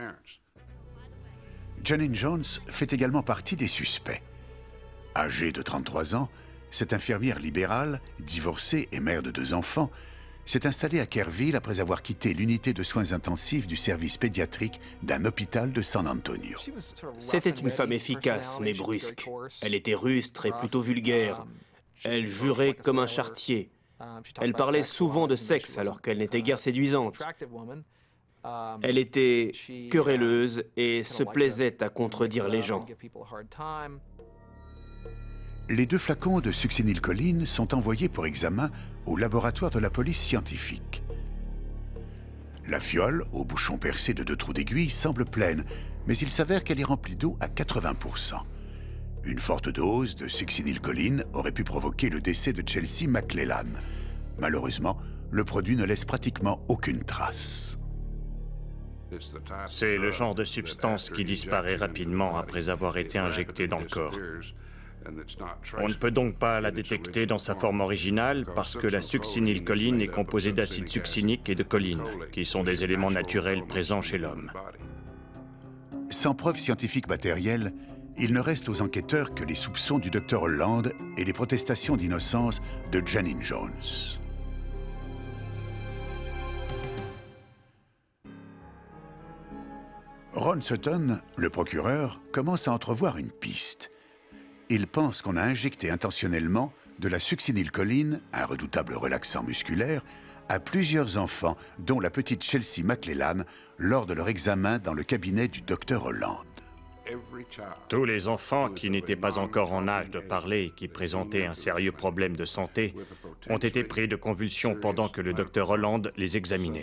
Janine Jones fait également partie des suspects. Âgée de trente-trois ans, cette infirmière libérale, divorcée et mère de deux enfants, s'est installée à Kerrville après avoir quitté l'unité de soins intensifs du service pédiatrique d'un hôpital de San Antonio. C'était une femme efficace mais brusque. Elle était rustre et plutôt vulgaire. Elle jurait comme un charretier. Elle parlait souvent de sexe alors qu'elle n'était guère séduisante. Elle était querelleuse et se plaisait à contredire les gens. Les deux flacons de succinylcholine sont envoyés pour examen au laboratoire de la police scientifique. La fiole, au bouchon percé de deux trous d'aiguille, semble pleine, mais il s'avère qu'elle est remplie d'eau à quatre-vingts pour cent. Une forte dose de succinylcholine aurait pu provoquer le décès de Chelsea McClellan. Malheureusement, le produit ne laisse pratiquement aucune trace. C'est le genre de substance qui disparaît rapidement après avoir été injectée dans le corps. On ne peut donc pas la détecter dans sa forme originale parce que la succinylcholine est composée d'acide succinique et de choline, qui sont des éléments naturels présents chez l'homme. Sans preuve scientifique matérielle, il ne reste aux enquêteurs que les soupçons du docteur Holland et les protestations d'innocence de Janine Jones. Ron Sutton, le procureur, commence à entrevoir une piste. Il pense qu'on a injecté intentionnellement de la succinylcholine, un redoutable relaxant musculaire, à plusieurs enfants, dont la petite Chelsea McClellan, lors de leur examen dans le cabinet du docteur Holland. Tous les enfants qui n'étaient pas encore en âge de parler et qui présentaient un sérieux problème de santé ont été pris de convulsions pendant que le docteur Holland les examinait.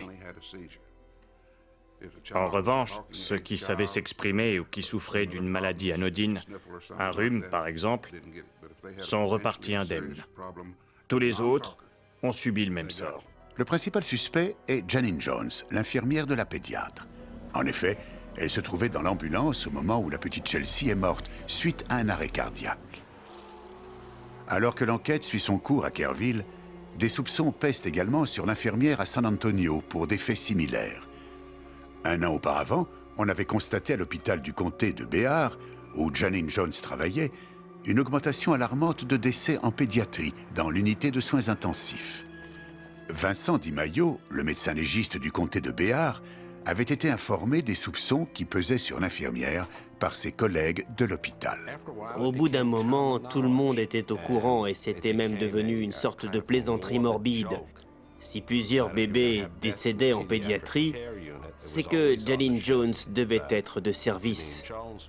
En revanche, ceux qui savaient s'exprimer ou qui souffraient d'une maladie anodine, un rhume par exemple, sont repartis indemnes. Tous les autres ont subi le même sort. Le principal suspect est Janine Jones, l'infirmière de la pédiatre. En effet, elle se trouvait dans l'ambulance au moment où la petite Chelsea est morte, suite à un arrêt cardiaque. Alors que l'enquête suit son cours à Kerrville, des soupçons pèsent également sur l'infirmière à San Antonio pour des faits similaires. Un an auparavant, on avait constaté à l'hôpital du comté de Béar, où Janine Jones travaillait, une augmentation alarmante de décès en pédiatrie dans l'unité de soins intensifs. Vincent Di Maio, le médecin légiste du comté de Béar, avait été informé des soupçons qui pesaient sur l'infirmière par ses collègues de l'hôpital. Au bout d'un moment, tout le monde était au courant et c'était même devenu une sorte de plaisanterie morbide. Si plusieurs bébés décédaient en pédiatrie, c'est que Janine Jones devait être de service.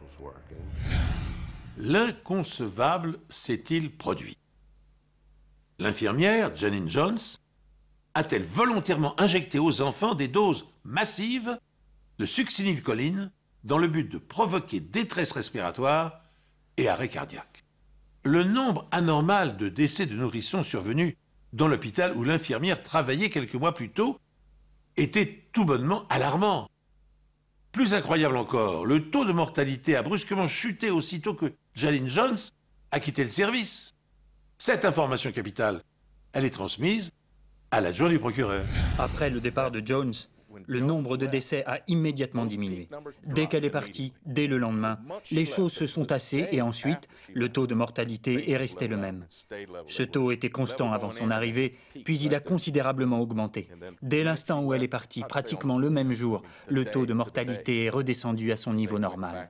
L'inconcevable s'est-il produit? L'infirmière, Janine Jones, a-t-elle volontairement injecté aux enfants des doses massives de succinylcholine dans le but de provoquer détresse respiratoire et arrêt cardiaque? Le nombre anormal de décès de nourrissons survenus dans l'hôpital où l'infirmière travaillait quelques mois plus tôt était tout bonnement alarmant. Plus incroyable encore, le taux de mortalité a brusquement chuté aussitôt que Janine Jones a quitté le service. Cette information capitale, elle est transmise à l'adjoint du procureur. Après le départ de Jones, le nombre de décès a immédiatement diminué. Dès qu'elle est partie, dès le lendemain, les choses se sont tassées et ensuite, le taux de mortalité est resté le même. Ce taux était constant avant son arrivée, puis il a considérablement augmenté. Dès l'instant où elle est partie, pratiquement le même jour, le taux de mortalité est redescendu à son niveau normal.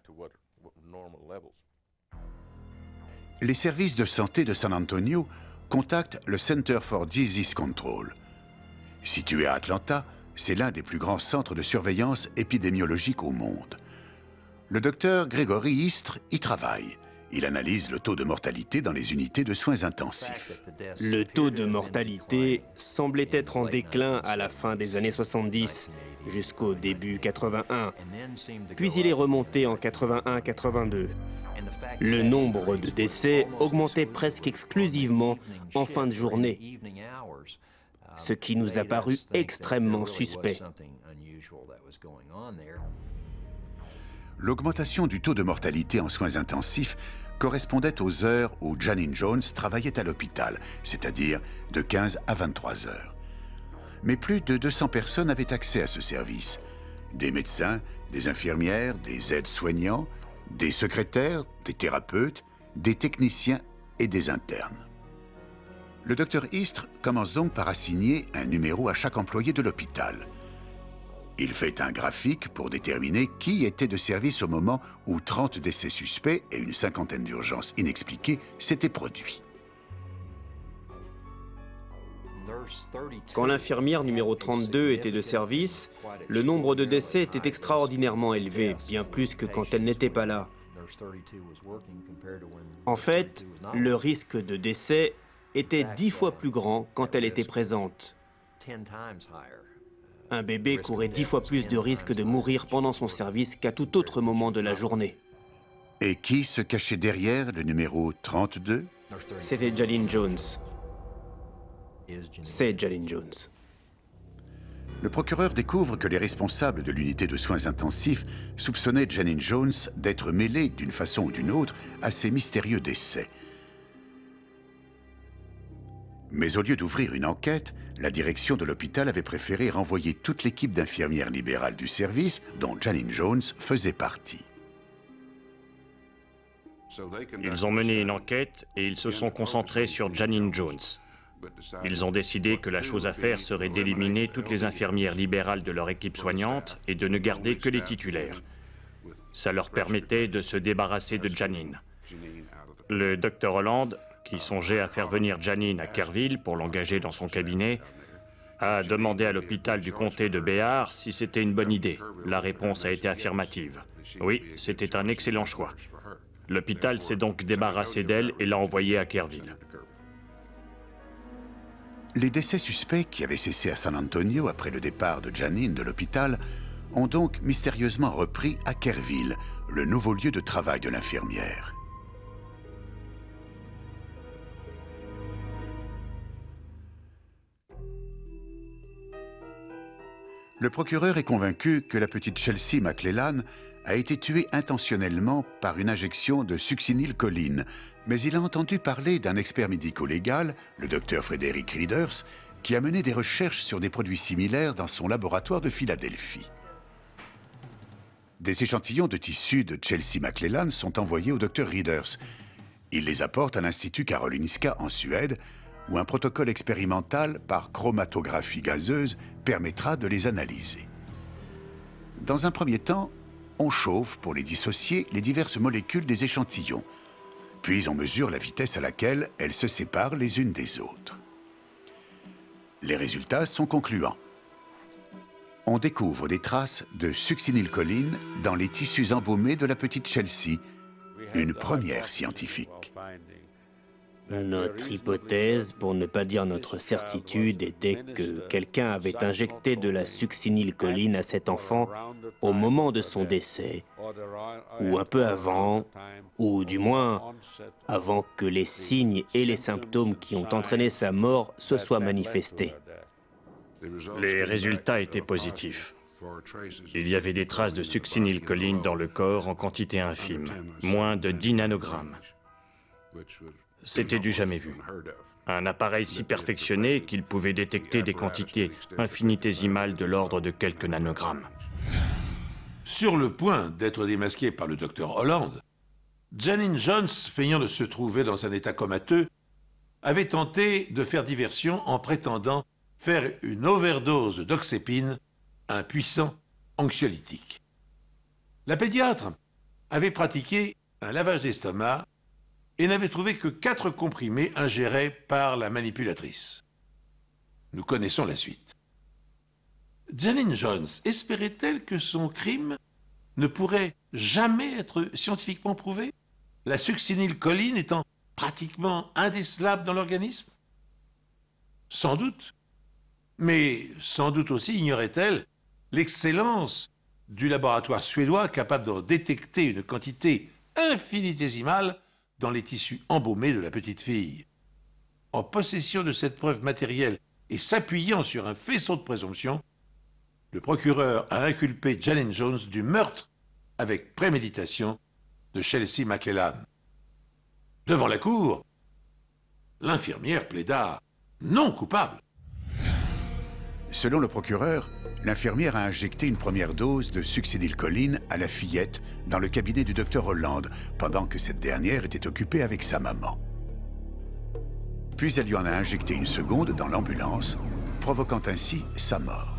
Les services de santé de San Antonio contactent le Center for Disease Control. Situé à Atlanta, c'est l'un des plus grands centres de surveillance épidémiologique au monde. Le docteur Gregory Istre y travaille. Il analyse le taux de mortalité dans les unités de soins intensifs. Le taux de mortalité semblait être en déclin à la fin des années soixante-dix, jusqu'au début quatre-vingt-un. Puis il est remonté en quatre-vingt-un quatre-vingt-deux. Le nombre de décès augmentait presque exclusivement en fin de journée, ce qui nous a paru extrêmement suspect. L'augmentation du taux de mortalité en soins intensifs correspondait aux heures où Janine Jones travaillait à l'hôpital, c'est-à-dire de quinze à vingt-trois heures. Mais plus de deux cents personnes avaient accès à ce service. Des médecins, des infirmières, des aides-soignants, des secrétaires, des thérapeutes, des techniciens et des internes. Le docteur Istres commence donc par assigner un numéro à chaque employé de l'hôpital. Il fait un graphique pour déterminer qui était de service au moment où trente décès suspects et une cinquantaine d'urgences inexpliquées s'étaient produits. Quand l'infirmière numéro trente-deux était de service, le nombre de décès était extraordinairement élevé, bien plus que quand elle n'était pas là. En fait, le risque de décès était dix fois plus grand quand elle était présente. Un bébé courait dix fois plus de risque de mourir pendant son service qu'à tout autre moment de la journée. Et qui se cachait derrière le numéro trente-deux? C'était Janine Jones. C'est Janine Jones. Le procureur découvre que les responsables de l'unité de soins intensifs soupçonnaient Janine Jones d'être mêlée d'une façon ou d'une autre à ces mystérieux décès. Mais au lieu d'ouvrir une enquête, la direction de l'hôpital avait préféré renvoyer toute l'équipe d'infirmières libérales du service, dont Janine Jones faisait partie. Ils ont mené une enquête et ils se sont concentrés sur Janine Jones. Ils ont décidé que la chose à faire serait d'éliminer toutes les infirmières libérales de leur équipe soignante et de ne garder que les titulaires. Ça leur permettait de se débarrasser de Janine. Le docteur Holland, qui songeait à faire venir Janine à Kerrville pour l'engager dans son cabinet, a demandé à l'hôpital du comté de Béar si c'était une bonne idée. La réponse a été affirmative. Oui, c'était un excellent choix. L'hôpital s'est donc débarrassé d'elle et l'a envoyée à Kerrville. Les décès suspects qui avaient cessé à San Antonio après le départ de Janine de l'hôpital ont donc mystérieusement repris à Kerrville, le nouveau lieu de travail de l'infirmière. Le procureur est convaincu que la petite Chelsea McClellan a été tuée intentionnellement par une injection de succinylcholine, mais il a entendu parler d'un expert médico-légal, le docteur Frederick Readers, qui a mené des recherches sur des produits similaires dans son laboratoire de Philadelphie. Des échantillons de tissu de Chelsea McClellan sont envoyés au docteur Readers. Il les apporte à l'Institut Karolinska en Suède, où un protocole expérimental par chromatographie gazeuse permettra de les analyser. Dans un premier temps, on chauffe pour les dissocier les diverses molécules des échantillons. Puis on mesure la vitesse à laquelle elles se séparent les unes des autres. Les résultats sont concluants. On découvre des traces de succinylcholine dans les tissus embaumés de la petite Chelsea, une première scientifique. Notre hypothèse, pour ne pas dire notre certitude, était que quelqu'un avait injecté de la succinylcholine à cet enfant au moment de son décès, ou un peu avant, ou du moins avant que les signes et les symptômes qui ont entraîné sa mort se soient manifestés. Les résultats étaient positifs. Il y avait des traces de succinylcholine dans le corps en quantité infime, moins de dix nanogrammes. C'était du jamais vu. Un appareil si perfectionné qu'il pouvait détecter des quantités infinitésimales de l'ordre de quelques nanogrammes. Sur le point d'être démasqué par le docteur Holland, Janine Jones, feignant de se trouver dans un état comateux, avait tenté de faire diversion en prétendant faire une overdose d'oxépine, un puissant anxiolytique. La pédiatre avait pratiqué un lavage d'estomac et n'avait trouvé que quatre comprimés ingérés par la manipulatrice. Nous connaissons la suite. Janine Jones espérait-elle que son crime ne pourrait jamais être scientifiquement prouvé, la succinylcholine étant pratiquement indécelable dans l'organisme? Sans doute. Mais sans doute aussi ignorait-elle l'excellence du laboratoire suédois capable de détecter une quantité infinitésimale dans les tissus embaumés de la petite fille. En possession de cette preuve matérielle et s'appuyant sur un faisceau de présomption, le procureur a inculpé Janine Jones du meurtre avec préméditation de Chelsea McClellan. Devant la cour, l'infirmière plaida non coupable. Selon le procureur, l'infirmière a injecté une première dose de succinylcholine à la fillette dans le cabinet du docteur Holland, pendant que cette dernière était occupée avec sa maman. Puis elle lui en a injecté une seconde dans l'ambulance, provoquant ainsi sa mort.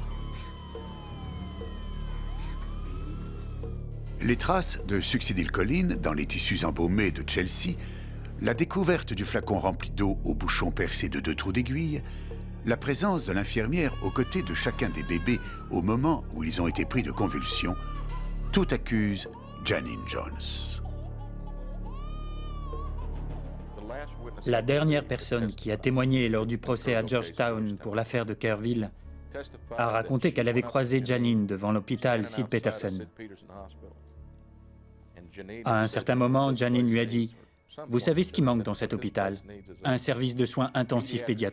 Les traces de succinylcholine dans les tissus embaumés de Chelsea, la découverte du flacon rempli d'eau au bouchon percé de deux trous d'aiguille, la présence de l'infirmière aux côtés de chacun des bébés au moment où ils ont été pris de convulsions, tout accuse Janine Jones. La dernière personne qui a témoigné lors du procès à Georgetown pour l'affaire de Kerrville a raconté qu'elle avait croisé Janine devant l'hôpital Sid Peterson. À un certain moment, Janine lui a dit « Vous savez ce qui manque dans cet hôpital? Un service de soins intensifs pédiatriques. »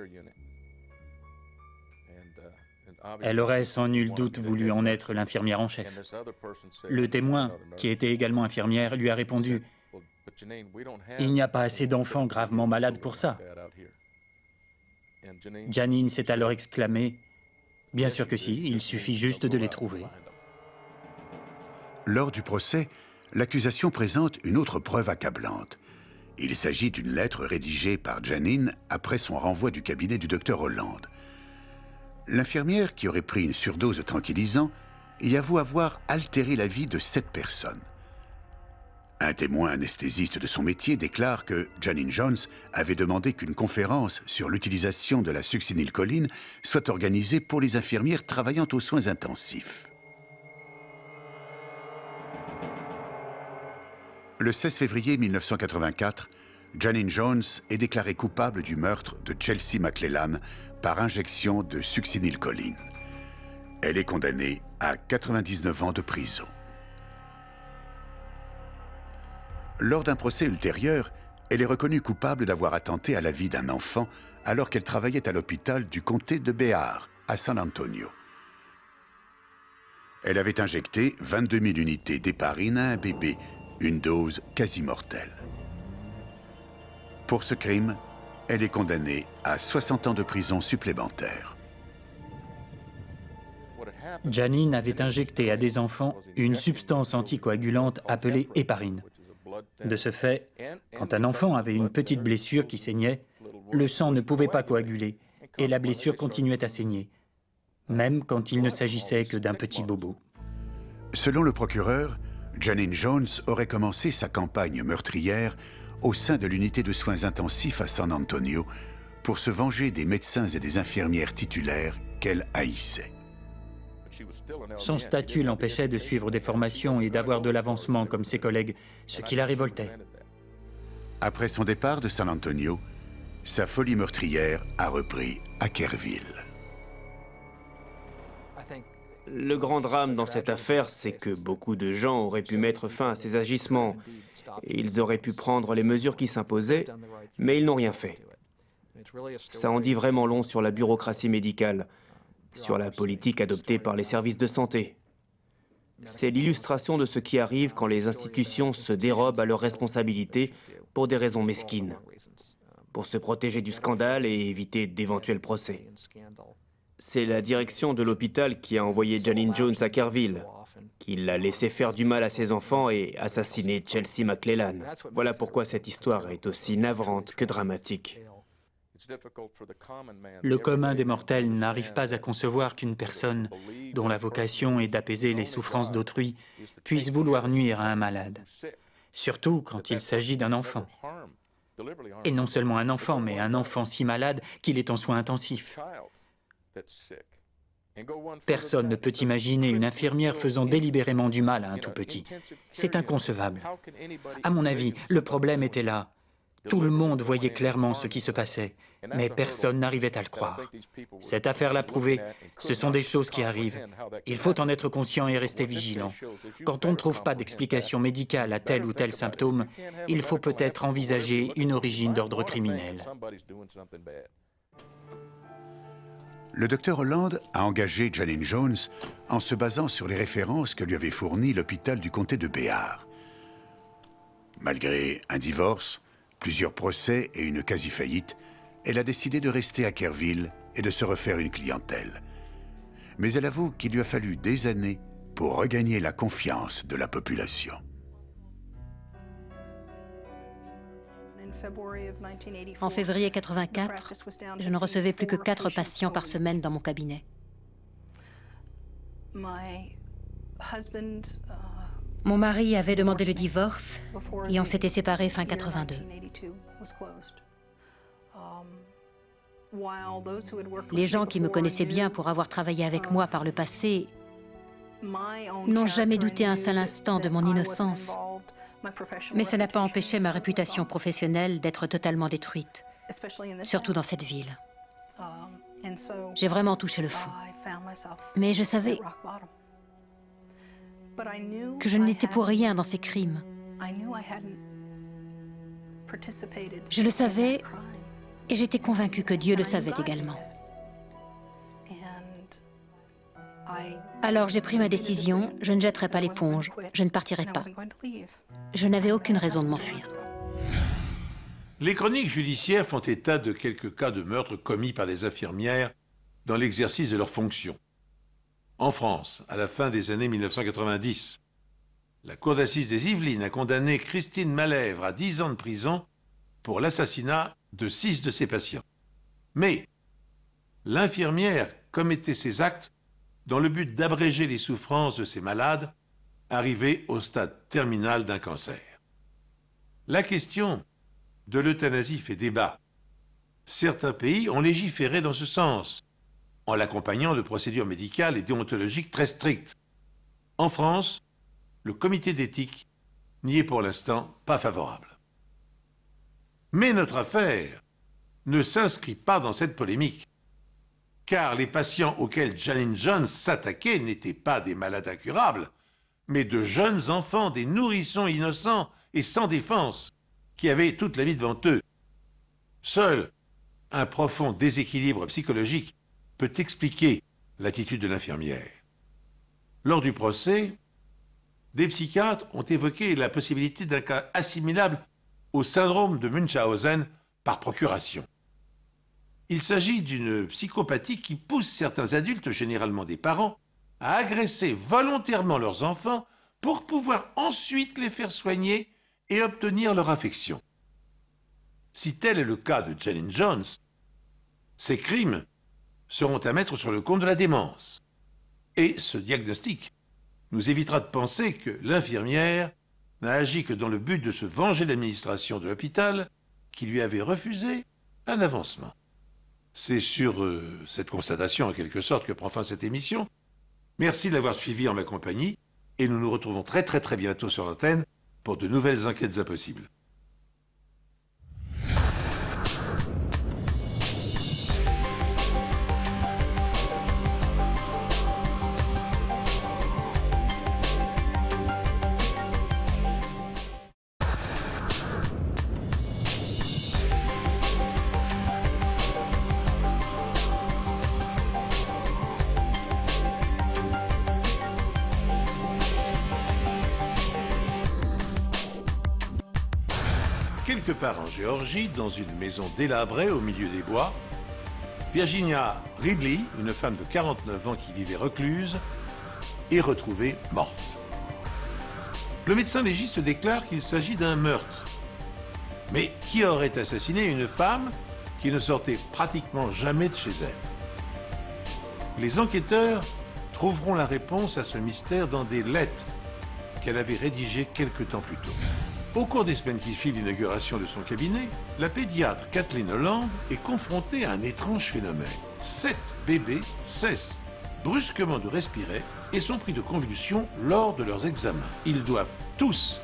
Elle aurait sans nul doute voulu en être l'infirmière en chef. Le témoin, qui était également infirmière, lui a répondu « Il n'y a pas assez d'enfants gravement malades pour ça. » Janine s'est alors exclamée « Bien sûr que si, il suffit juste de les trouver. » Lors du procès, l'accusation présente une autre preuve accablante. Il s'agit d'une lettre rédigée par Janine après son renvoi du cabinet du docteur Holland. L'infirmière, qui aurait pris une surdose de tranquillisant, y avoue avoir altéré la vie de sept personnes. Un témoin anesthésiste de son métier déclare que Janine Jones avait demandé qu'une conférence sur l'utilisation de la succinylcholine soit organisée pour les infirmières travaillant aux soins intensifs. Le seize février mille neuf cent quatre-vingt-quatre, Janine Jones est déclarée coupable du meurtre de Chelsea McClellan par injection de succinylcholine. Elle est condamnée à quatre-vingt-dix-neuf ans de prison. Lors d'un procès ultérieur, elle est reconnue coupable d'avoir attenté à la vie d'un enfant alors qu'elle travaillait à l'hôpital du comté de Béar, à San Antonio. Elle avait injecté vingt-deux mille unités d'héparine à un bébé, une dose quasi mortelle. Pour ce crime, elle est condamnée à soixante ans de prison supplémentaires. Janine avait injecté à des enfants une substance anticoagulante appelée héparine. De ce fait, quand un enfant avait une petite blessure qui saignait, le sang ne pouvait pas coaguler et la blessure continuait à saigner, même quand il ne s'agissait que d'un petit bobo. Selon le procureur, Janine Jones aurait commencé sa campagne meurtrière au sein de l'unité de soins intensifs à San Antonio pour se venger des médecins et des infirmières titulaires qu'elle haïssait. Son statut l'empêchait de suivre des formations et d'avoir de l'avancement comme ses collègues, ce qui la révoltait. Après son départ de San Antonio, sa folie meurtrière a repris à Kerrville. Le grand drame dans cette affaire, c'est que beaucoup de gens auraient pu mettre fin à ces agissements. Ils auraient pu prendre les mesures qui s'imposaient, mais ils n'ont rien fait. Ça en dit vraiment long sur la bureaucratie médicale, sur la politique adoptée par les services de santé. C'est l'illustration de ce qui arrive quand les institutions se dérobent à leurs responsabilités pour des raisons mesquines, pour se protéger du scandale et éviter d'éventuels procès. C'est la direction de l'hôpital qui a envoyé Janine Jones à Kerrville, qui l'a laissé faire du mal à ses enfants et assassiner Chelsea McClellan. Voilà pourquoi cette histoire est aussi navrante que dramatique. Le commun des mortels n'arrive pas à concevoir qu'une personne, dont la vocation est d'apaiser les souffrances d'autrui, puisse vouloir nuire à un malade. Surtout quand il s'agit d'un enfant. Et non seulement un enfant, mais un enfant si malade qu'il est en soins intensifs. Personne ne peut imaginer une infirmière faisant délibérément du mal à un tout petit. C'est inconcevable. À mon avis, le problème était là. Tout le monde voyait clairement ce qui se passait, mais personne n'arrivait à le croire. Cette affaire l'a prouvé, ce sont des choses qui arrivent. Il faut en être conscient et rester vigilant. Quand on ne trouve pas d'explication médicale à tel ou tel symptôme, il faut peut-être envisager une origine d'ordre criminel. Le docteur Holland a engagé Janine Jones en se basant sur les références que lui avait fournies l'hôpital du comté de Béar. Malgré un divorce, plusieurs procès et une quasi-faillite, elle a décidé de rester à Kerrville et de se refaire une clientèle. Mais elle avoue qu'il lui a fallu des années pour regagner la confiance de la population. En février quatre-vingt-quatre, je ne recevais plus que quatre patients par semaine dans mon cabinet. Mon mari avait demandé le divorce et on s'était séparés fin quatre-vingt-deux. Les gens qui me connaissaient bien pour avoir travaillé avec moi par le passé n'ont jamais douté un seul instant de mon innocence. Mais ça n'a pas empêché ma réputation professionnelle d'être totalement détruite, surtout dans cette ville. J'ai vraiment touché le fond. Mais je savais que je n'étais pour rien dans ces crimes. Je le savais et j'étais convaincue que Dieu le savait également. Alors j'ai pris ma décision, je ne jetterai pas l'éponge, je ne partirai pas. Je n'avais aucune raison de m'enfuir. Les chroniques judiciaires font état de quelques cas de meurtre commis par des infirmières dans l'exercice de leurs fonctions. En France, à la fin des années mille neuf cent quatre-vingt-dix, la Cour d'assises des Yvelines a condamné Christine Malèvre à dix ans de prison pour l'assassinat de six de ses patients. Mais l'infirmière commettait ces actes dans le but d'abréger les souffrances de ces malades arrivés au stade terminal d'un cancer. La question de l'euthanasie fait débat. Certains pays ont légiféré dans ce sens, en l'accompagnant de procédures médicales et déontologiques très strictes. En France, le comité d'éthique n'y est pour l'instant pas favorable. Mais notre affaire ne s'inscrit pas dans cette polémique, car les patients auxquels Janine Jones s'attaquait n'étaient pas des malades incurables, mais de jeunes enfants, des nourrissons innocents et sans défense, qui avaient toute la vie devant eux. Seul un profond déséquilibre psychologique peut expliquer l'attitude de l'infirmière. Lors du procès, des psychiatres ont évoqué la possibilité d'un cas assimilable au syndrome de Munchausen par procuration. Il s'agit d'une psychopathie qui pousse certains adultes, généralement des parents, à agresser volontairement leurs enfants pour pouvoir ensuite les faire soigner et obtenir leur affection. Si tel est le cas de Janine Jones, ces crimes seront à mettre sur le compte de la démence. Et ce diagnostic nous évitera de penser que l'infirmière n'a agi que dans le but de se venger de l'administration de l'hôpital qui lui avait refusé un avancement. C'est sur euh, cette constatation, en quelque sorte, que prend fin cette émission. Merci de l'avoir suivi en ma compagnie, et nous nous retrouvons très très très bientôt sur l'antenne pour de nouvelles enquêtes impossibles. Quelque part en Géorgie, dans une maison délabrée au milieu des bois, Virginia Ridley, une femme de quarante-neuf ans qui vivait recluse, est retrouvée morte. Le médecin légiste déclare qu'il s'agit d'un meurtre. Mais qui aurait assassiné une femme qui ne sortait pratiquement jamais de chez elle? Les enquêteurs trouveront la réponse à ce mystère dans des lettres qu'elle avait rédigées quelque temps plus tôt. Au cours des semaines qui suivent l'inauguration de son cabinet, la pédiatre Kathleen Holland est confrontée à un étrange phénomène. Sept bébés cessent brusquement de respirer et sont pris de convulsions lors de leurs examens. Ils doivent tous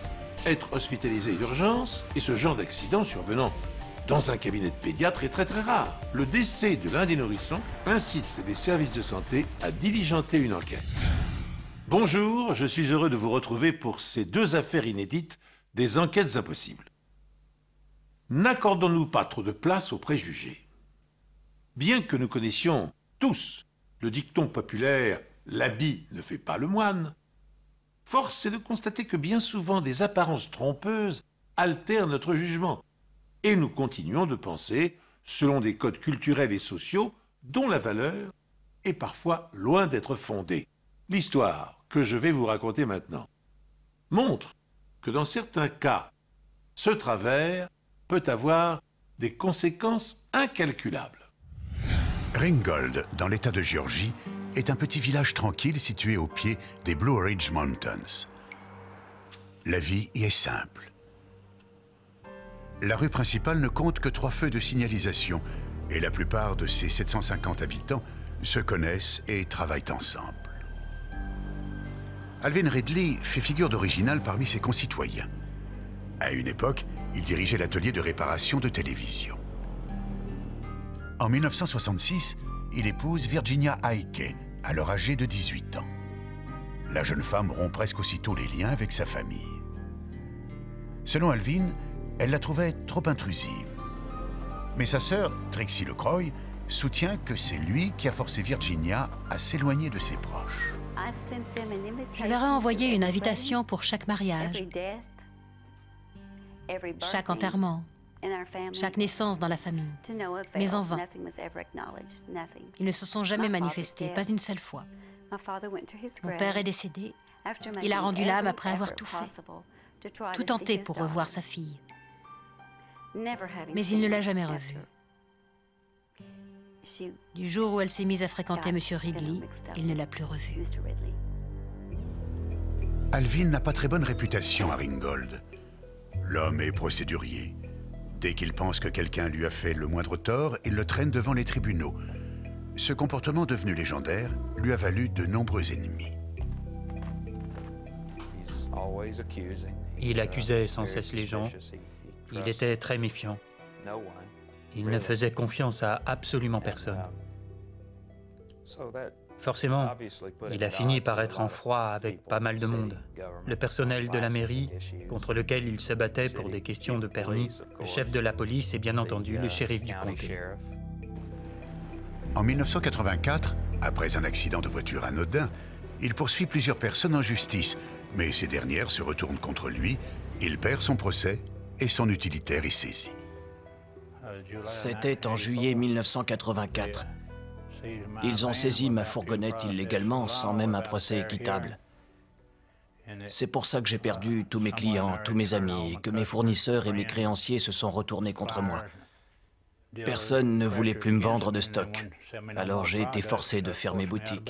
être hospitalisé d'urgence et ce genre d'accident survenant dans un cabinet de pédiatre est très très rare. Le décès de l'un des nourrissons incite des services de santé à diligenter une enquête. Bonjour, je suis heureux de vous retrouver pour ces deux affaires inédites des enquêtes impossibles. N'accordons-nous pas trop de place aux préjugés. Bien que nous connaissions tous le dicton populaire « l'habit ne fait pas le moine », force est de constater que bien souvent des apparences trompeuses altèrent notre jugement, et nous continuons de penser selon des codes culturels et sociaux dont la valeur est parfois loin d'être fondée. L'histoire que je vais vous raconter maintenant montre que dans certains cas, ce travers peut avoir des conséquences incalculables. Ringgold, dans l'état de Géorgie, est un petit village tranquille situé au pied des Blue Ridge Mountains. La vie y est simple. La rue principale ne compte que trois feux de signalisation et la plupart de ses sept cent cinquante habitants se connaissent et travaillent ensemble. Alvin Ridley fait figure d'original parmi ses concitoyens. À une époque, il dirigeait l'atelier de réparation de télévision. En mille neuf cent soixante-six, il épouse Virginia Heike, alors âgée de dix-huit ans. La jeune femme rompt presque aussitôt les liens avec sa famille. Selon Alvin, elle la trouvait trop intrusive. Mais sa sœur, Trixie LeCroy, soutient que c'est lui qui a forcé Virginia à s'éloigner de ses proches. Je leur ai envoyé une invitation pour chaque mariage, chaque enterrement, chaque naissance dans la famille, mais en vain. Ils ne se sont jamais manifestés, pas une seule fois. Mon père est décédé. Il a rendu l'âme après avoir tout fait, tout tenté pour revoir sa fille. Mais il ne l'a jamais revue. Du jour où elle s'est mise à fréquenter M. Ridley, il ne l'a plus revue. Alvin n'a pas très bonne réputation à Ringgold. L'homme est procédurier. Dès qu'il pense que quelqu'un lui a fait le moindre tort, il le traîne devant les tribunaux. Ce comportement devenu légendaire lui a valu de nombreux ennemis. Il accusait sans cesse les gens. Il était très méfiant. Il ne faisait confiance à absolument personne. Forcément, il a fini par être en froid avec pas mal de monde. Le personnel de la mairie, contre lequel il se battait pour des questions de permis, le chef de la police et bien entendu le shérif du comté. En mille neuf cent quatre-vingt-quatre, après un accident de voiture anodin, il poursuit plusieurs personnes en justice, mais ces dernières se retournent contre lui, il perd son procès et son utilitaire est saisi. C'était en juillet mille neuf cent quatre-vingt-quatre. Ils ont saisi ma fourgonnette illégalement sans même un procès équitable. C'est pour ça que j'ai perdu tous mes clients, tous mes amis, et que mes fournisseurs et mes créanciers se sont retournés contre moi. Personne ne voulait plus me vendre de stock, alors j'ai été forcé de fermer boutique.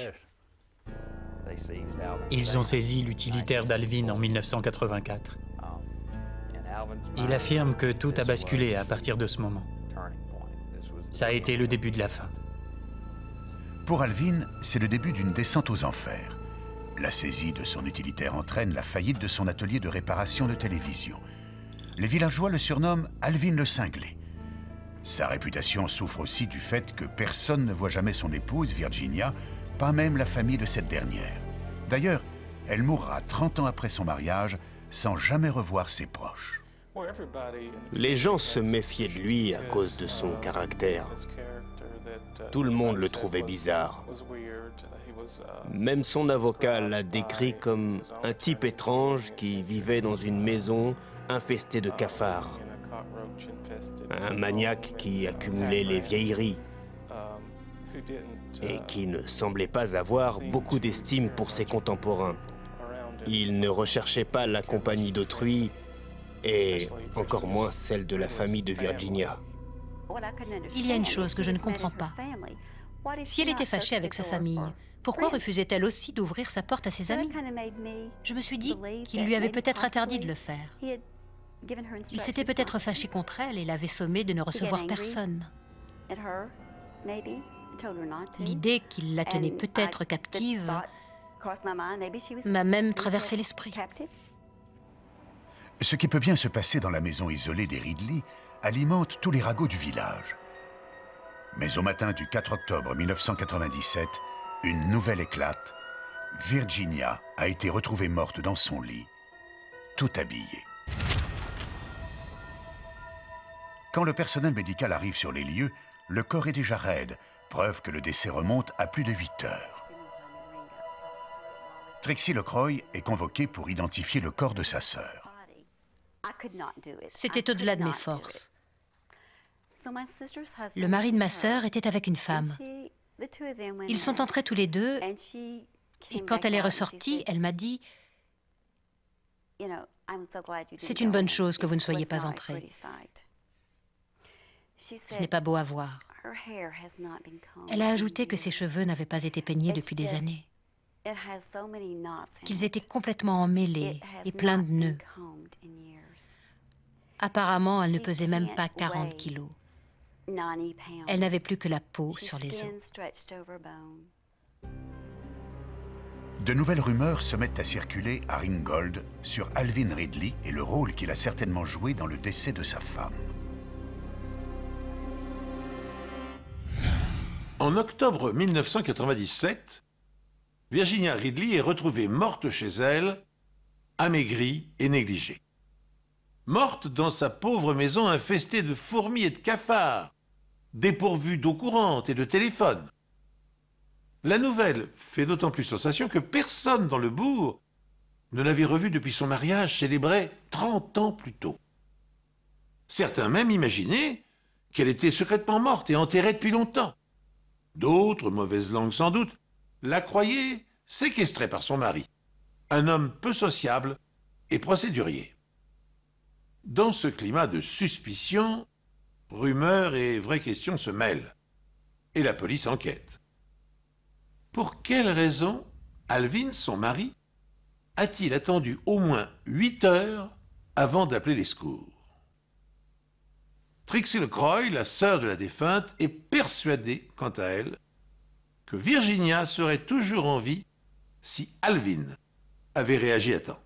Ils ont saisi l'utilitaire d'Alvin en mille neuf cent quatre-vingt-quatre. Il affirme que tout a basculé à partir de ce moment. Ça a été le début de la fin. Pour Alvin, c'est le début d'une descente aux enfers. La saisie de son utilitaire entraîne la faillite de son atelier de réparation de télévision. Les villageois le surnomment Alvin le cinglé. Sa réputation souffre aussi du fait que personne ne voit jamais son épouse, Virginia, pas même la famille de cette dernière. D'ailleurs, elle mourra trente ans après son mariage, sans jamais revoir ses proches. Les gens se méfiaient de lui à cause de son caractère. Tout le monde le trouvait bizarre. Même son avocat l'a décrit comme un type étrange qui vivait dans une maison infestée de cafards. Un maniaque qui accumulait les vieilleries et qui ne semblait pas avoir beaucoup d'estime pour ses contemporains. Il ne recherchait pas la compagnie d'autrui et encore moins celle de la famille de Virginia. Il y a une chose que je ne comprends pas. Si elle était fâchée avec sa famille, pourquoi refusait-elle aussi d'ouvrir sa porte à ses amis? Je me suis dit qu'il lui avait peut-être interdit de le faire. Il s'était peut-être fâché contre elle et l'avait sommée de ne recevoir personne. L'idée qu'il la tenait peut-être captive m'a même traversé l'esprit. Ce qui peut bien se passer dans la maison isolée des Ridley alimente tous les ragots du village. Mais au matin du quatre octobre mille neuf cent quatre-vingt-dix-sept, une nouvelle éclate. Virginia a été retrouvée morte dans son lit, tout habillée. Quand le personnel médical arrive sur les lieux, le corps est déjà raide, preuve que le décès remonte à plus de huit heures. Trixie LeCroy est convoquée pour identifier le corps de sa sœur. C'était au-delà de mes forces. Le mari de ma sœur était avec une femme. Ils sont entrés tous les deux, et quand elle est ressortie, elle m'a dit « C'est une bonne chose que vous ne soyez pas entrés. Ce n'est pas beau à voir. » Elle a ajouté que ses cheveux n'avaient pas été peignés depuis des années, qu'ils étaient complètement emmêlés et pleins de nœuds. Apparemment, elle ne pesait même pas quarante kilos. Elle n'avait plus que la peau sur les os. De nouvelles rumeurs se mettent à circuler à Ringgold sur Alvin Ridley et le rôle qu'il a certainement joué dans le décès de sa femme. En octobre mille neuf cent quatre-vingt-dix-sept, Virginia Ridley est retrouvée morte chez elle, amaigrie et négligée. Morte dans sa pauvre maison infestée de fourmis et de cafards, dépourvue d'eau courante et de téléphone. La nouvelle fait d'autant plus sensation que personne dans le bourg ne l'avait revue depuis son mariage célébré trente ans plus tôt. Certains même imaginaient qu'elle était secrètement morte et enterrée depuis longtemps. D'autres, mauvaises langues sans doute, la croyaient séquestrée par son mari, un homme peu sociable et procédurier. Dans ce climat de suspicion, rumeurs et vraies questions se mêlent, et la police enquête. Pour quelle raison Alvin, son mari, a-t-il attendu au moins huit heures avant d'appeler les secours? Trixie LeCroy, la sœur de la défunte, est persuadée, quant à elle, que Virginia serait toujours en vie si Alvin avait réagi à temps.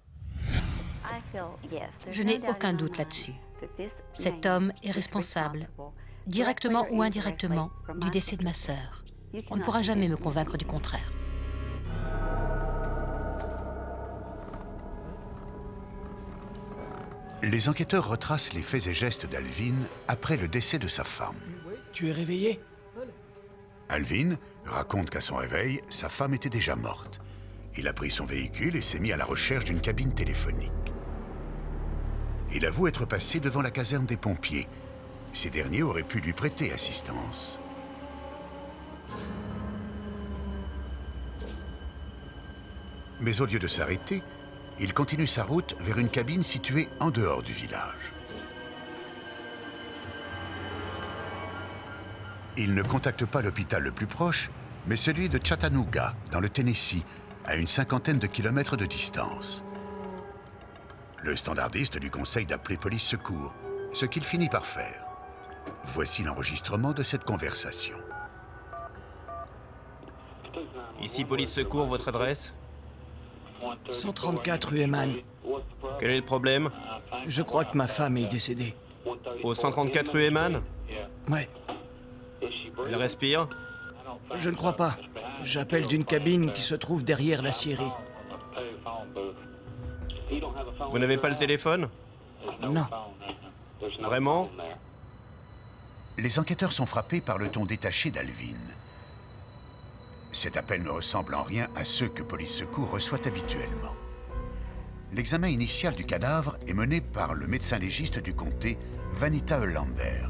Je n'ai aucun doute là-dessus. Cet homme est responsable, directement ou indirectement, du décès de ma sœur. On ne pourra jamais me convaincre du contraire. Les enquêteurs retracent les faits et gestes d'Alvin après le décès de sa femme. Tu es réveillé? Alvin raconte qu'à son réveil, sa femme était déjà morte. Il a pris son véhicule et s'est mis à la recherche d'une cabine téléphonique. Il avoue être passé devant la caserne des pompiers. Ces derniers auraient pu lui prêter assistance. Mais au lieu de s'arrêter, il continue sa route vers une cabine située en dehors du village. Il ne contacte pas l'hôpital le plus proche, mais celui de Chattanooga, dans le Tennessee, à une cinquantaine de kilomètres de distance. Le standardiste lui conseille d'appeler police secours, ce qu'il finit par faire. Voici l'enregistrement de cette conversation. Ici police secours, votre adresse? cent trente-quatre rue Eman. Quel est le problème? Je crois que ma femme est décédée. Au cent trente-quatre rue Eman? Ouais. Elle respire? Je ne crois pas. J'appelle d'une cabine qui se trouve derrière la scierie. Vous n'avez pas le téléphone? Non. Vraiment? Les enquêteurs sont frappés par le ton détaché d'Alvin. Cet appel ne ressemble en rien à ceux que Police Secours reçoit habituellement. L'examen initial du cadavre est mené par le médecin légiste du comté, Vanita Hollander.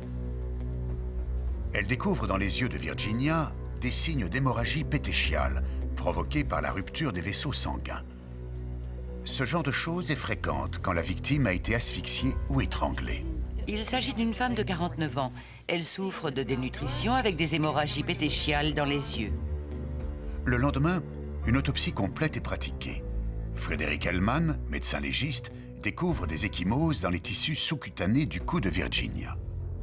Elle découvre dans les yeux de Virginia des signes d'hémorragie pétéchiale provoqués par la rupture des vaisseaux sanguins. Ce genre de choses est fréquente quand la victime a été asphyxiée ou étranglée. Il s'agit d'une femme de quarante-neuf ans. Elle souffre de dénutrition avec des hémorragies pétéchiales dans les yeux. Le lendemain, une autopsie complète est pratiquée. Frédéric Hellman, médecin légiste, découvre des ecchymoses dans les tissus sous-cutanés du cou de Virginia.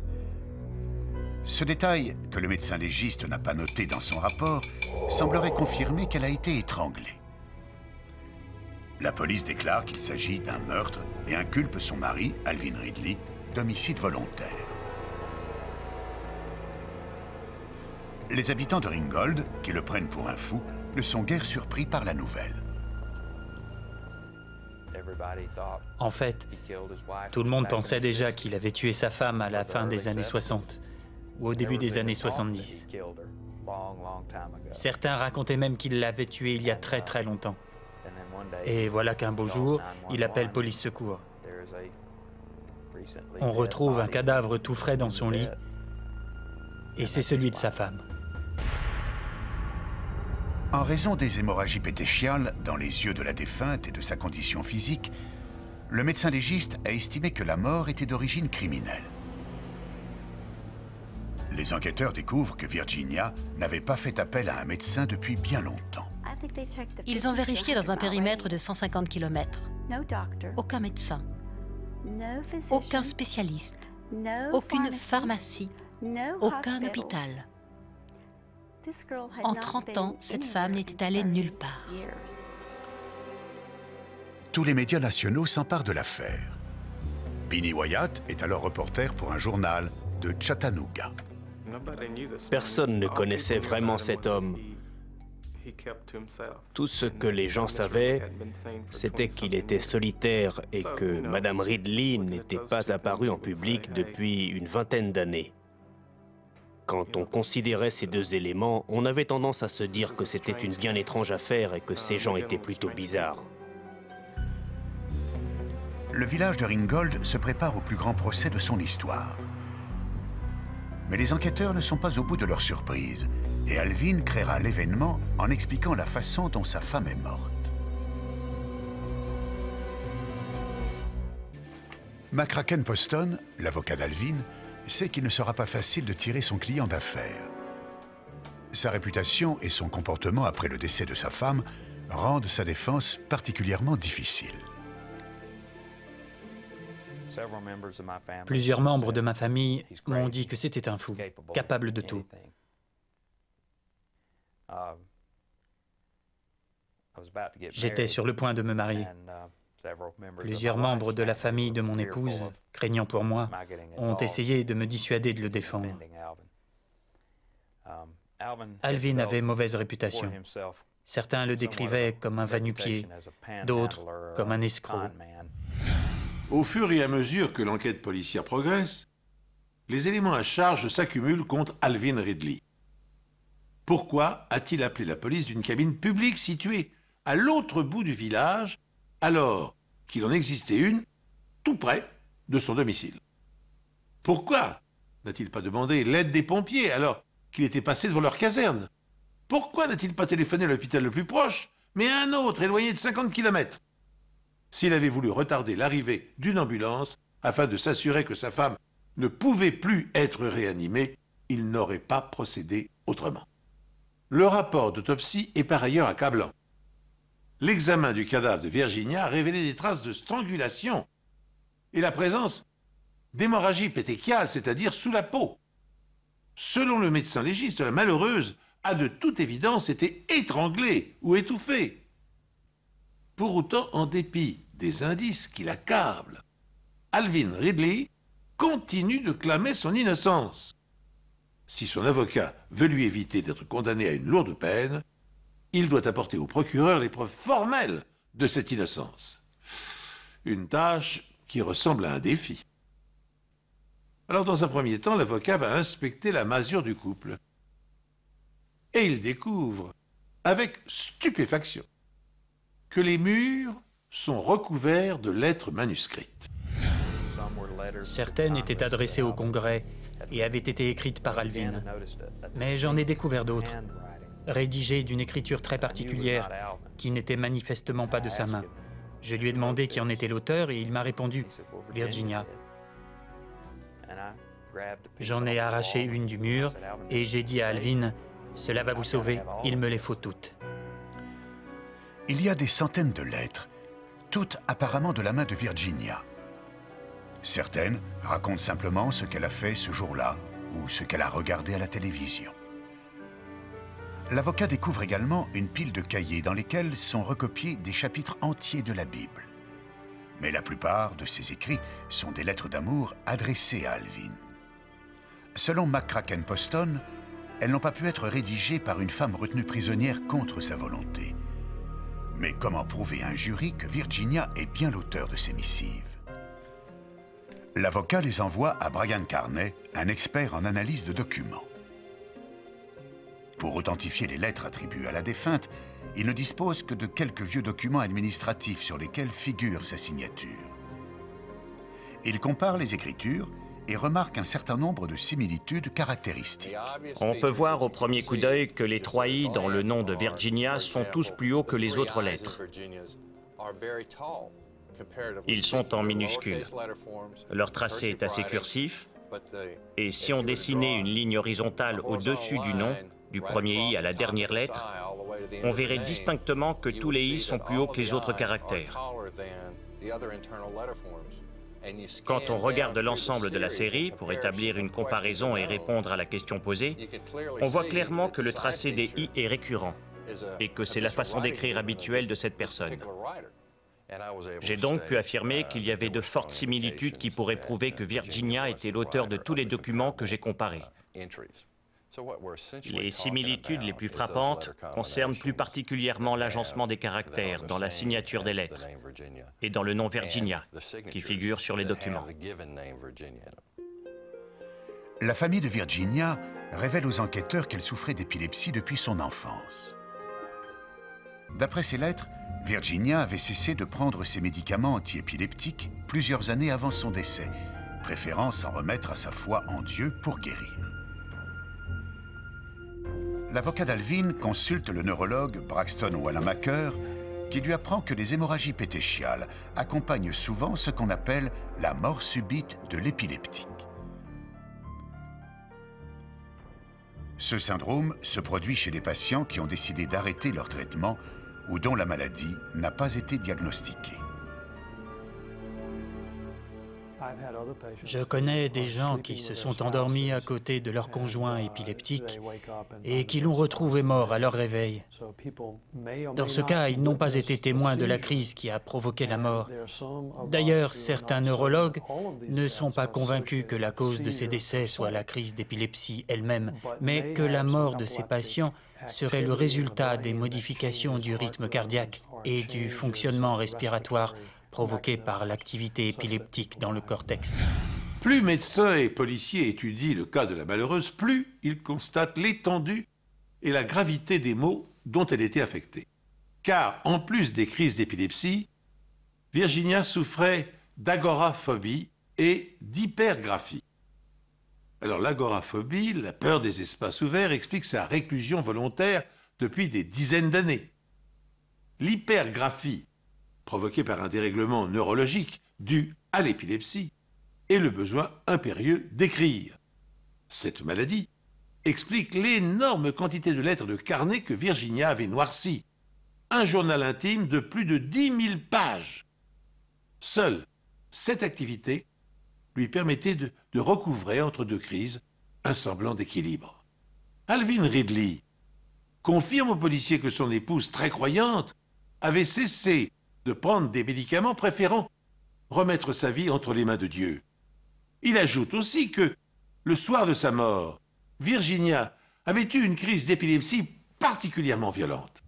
Ce détail, que le médecin légiste n'a pas noté dans son rapport, semblerait confirmer qu'elle a été étranglée. La police déclare qu'il s'agit d'un meurtre et inculpe son mari, Alvin Ridley, d'homicide volontaire. Les habitants de Ringgold, qui le prennent pour un fou, ne sont guère surpris par la nouvelle. En fait, tout le monde pensait déjà qu'il avait tué sa femme à la fin des années soixante ou au début des années soixante-dix. Certains racontaient même qu'il l'avait tuée il y a très très longtemps. Et voilà qu'un beau jour, il appelle police secours. On retrouve un cadavre tout frais dans son lit, et c'est celui de sa femme. En raison des hémorragies pétéchiales dans les yeux de la défunte et de sa condition physique, le médecin légiste a estimé que la mort était d'origine criminelle. Les enquêteurs découvrent que Virginia n'avait pas fait appel à un médecin depuis bien longtemps. Ils ont vérifié dans un périmètre de cent cinquante kilomètres. Aucun médecin, aucun spécialiste, aucune pharmacie, aucun hôpital. En trente ans, cette femme n'était allée nulle part. Tous les médias nationaux s'emparent de l'affaire. Binnie Wyatt est alors reporter pour un journal de Chattanooga. Personne ne connaissait vraiment cet homme. Tout ce que les gens savaient, c'était qu'il était solitaire et que Madame Ridley n'était pas apparue en public depuis une vingtaine d'années. Quand on considérait ces deux éléments, on avait tendance à se dire que c'était une bien étrange affaire et que ces gens étaient plutôt bizarres. Le village de Ringgold se prépare au plus grand procès de son histoire. Mais les enquêteurs ne sont pas au bout de leur surprise, et Alvin créera l'événement en expliquant la façon dont sa femme est morte. McCracken Poston, l'avocat d'Alvin, sait qu'il ne sera pas facile de tirer son client d'affaires. Sa réputation et son comportement après le décès de sa femme rendent sa défense particulièrement difficile. Plusieurs membres de ma famille m'ont dit que c'était un fou, capable de tout. J'étais sur le point de me marier. Plusieurs membres de la famille de mon épouse, craignant pour moi, ont essayé de me dissuader de le défendre. Alvin avait mauvaise réputation. Certains le décrivaient comme un va-nu-pied, d'autres comme un escroc. Au fur et à mesure que l'enquête policière progresse, les éléments à charge s'accumulent contre Alvin Ridley. Pourquoi a-t-il appelé la police d'une cabine publique située à l'autre bout du village, alors qu'il en existait une tout près de son domicile? Pourquoi n'a-t-il pas demandé l'aide des pompiers alors qu'il était passé devant leur caserne? Pourquoi n'a-t-il pas téléphoné à l'hôpital le plus proche, mais à un autre éloigné de cinquante kilomètres? S'il avait voulu retarder l'arrivée d'une ambulance afin de s'assurer que sa femme ne pouvait plus être réanimée, il n'aurait pas procédé autrement. Le rapport d'autopsie est par ailleurs accablant. L'examen du cadavre de Virginia a révélé des traces de strangulation et la présence d'hémorragie pétéchiale, c'est-à-dire sous la peau. Selon le médecin légiste, la malheureuse a de toute évidence été étranglée ou étouffée. Pour autant, en dépit des indices qui l'accablent, Alvin Ridley continue de clamer son innocence. Si son avocat veut lui éviter d'être condamné à une lourde peine, il doit apporter au procureur les preuves formelles de cette innocence. Une tâche qui ressemble à un défi. Alors, dans un premier temps, l'avocat va inspecter la masure du couple. Et il découvre, avec stupéfaction, que les murs sont recouverts de lettres manuscrites. Certaines étaient adressées au Congrès et avaient été écrites par Alvin. Mais j'en ai découvert d'autres, rédigées d'une écriture très particulière, qui n'était manifestement pas de sa main. Je lui ai demandé qui en était l'auteur et il m'a répondu « Virginia ». J'en ai arraché une du mur et j'ai dit à Alvin « Cela va vous sauver, il me les faut toutes ». Il y a des centaines de lettres, toutes apparemment de la main de Virginia. Certaines racontent simplement ce qu'elle a fait ce jour-là ou ce qu'elle a regardé à la télévision. L'avocat découvre également une pile de cahiers dans lesquels sont recopiés des chapitres entiers de la Bible. Mais la plupart de ces écrits sont des lettres d'amour adressées à Alvin. Selon McCracken Poston, elles n'ont pas pu être rédigées par une femme retenue prisonnière contre sa volonté. Mais comment prouver à un jury que Virginia est bien l'auteur de ces missives? L'avocat les envoie à Brian Carney, un expert en analyse de documents. Pour authentifier les lettres attribuées à la défunte, il ne dispose que de quelques vieux documents administratifs sur lesquels figure sa signature. Il compare les écritures et remarque un certain nombre de similitudes caractéristiques. On peut voir au premier coup d'œil que les trois i dans le nom de Virginia sont tous plus hauts que les autres lettres. Ils sont en minuscules. Leur tracé est assez cursif, et si on dessinait une ligne horizontale au-dessus du nom, du premier i à la dernière lettre, on verrait distinctement que tous les i sont plus hauts que les autres caractères. Quand on regarde l'ensemble de la série pour établir une comparaison et répondre à la question posée, on voit clairement que le tracé des i est récurrent et que c'est la façon d'écrire habituelle de cette personne. J'ai donc pu affirmer qu'il y avait de fortes similitudes qui pourraient prouver que Virginia était l'auteur de tous les documents que j'ai comparés. Les similitudes les plus frappantes concernent plus particulièrement l'agencement des caractères dans la signature des lettres et dans le nom Virginia qui figure sur les documents. La famille de Virginia révèle aux enquêteurs qu'elle souffrait d'épilepsie depuis son enfance. D'après ses lettres, Virginia avait cessé de prendre ses médicaments antiépileptiques plusieurs années avant son décès, préférant s'en remettre à sa foi en Dieu pour guérir. L'avocat d'Alvin consulte le neurologue Braxton Wallamaker, qui lui apprend que les hémorragies pétéchiales accompagnent souvent ce qu'on appelle la mort subite de l'épileptique. Ce syndrome se produit chez les patients qui ont décidé d'arrêter leur traitement ou dont la maladie n'a pas été diagnostiquée. Je connais des gens qui se sont endormis à côté de leur conjoint épileptique et qui l'ont retrouvé mort à leur réveil. Dans ce cas, ils n'ont pas été témoins de la crise qui a provoqué la mort. D'ailleurs, certains neurologues ne sont pas convaincus que la cause de ces décès soit la crise d'épilepsie elle-même, mais que la mort de ces patients serait le résultat des modifications du rythme cardiaque et du fonctionnement respiratoire provoqué par l'activité épileptique dans le cortex. Plus médecins et policiers étudient le cas de la malheureuse, plus ils constatent l'étendue et la gravité des maux dont elle était affectée. Car, en plus des crises d'épilepsie, Virginia souffrait d'agoraphobie et d'hypergraphie. Alors l'agoraphobie, la peur des espaces ouverts, explique sa réclusion volontaire depuis des dizaines d'années. L'hypergraphie, provoquée par un dérèglement neurologique dû à l'épilepsie, et le besoin impérieux d'écrire. Cette maladie explique l'énorme quantité de lettres de carnet que Virginia avait noircies, un journal intime de plus de dix mille pages. Seule cette activité lui permettait de, de recouvrer entre deux crises un semblant d'équilibre. Alvin Ridley confirme aux policiers que son épouse, très croyante, avait cessé de prendre des médicaments, préférant remettre sa vie entre les mains de Dieu. Il ajoute aussi que, le soir de sa mort, Virginia avait eu une crise d'épilepsie particulièrement violente.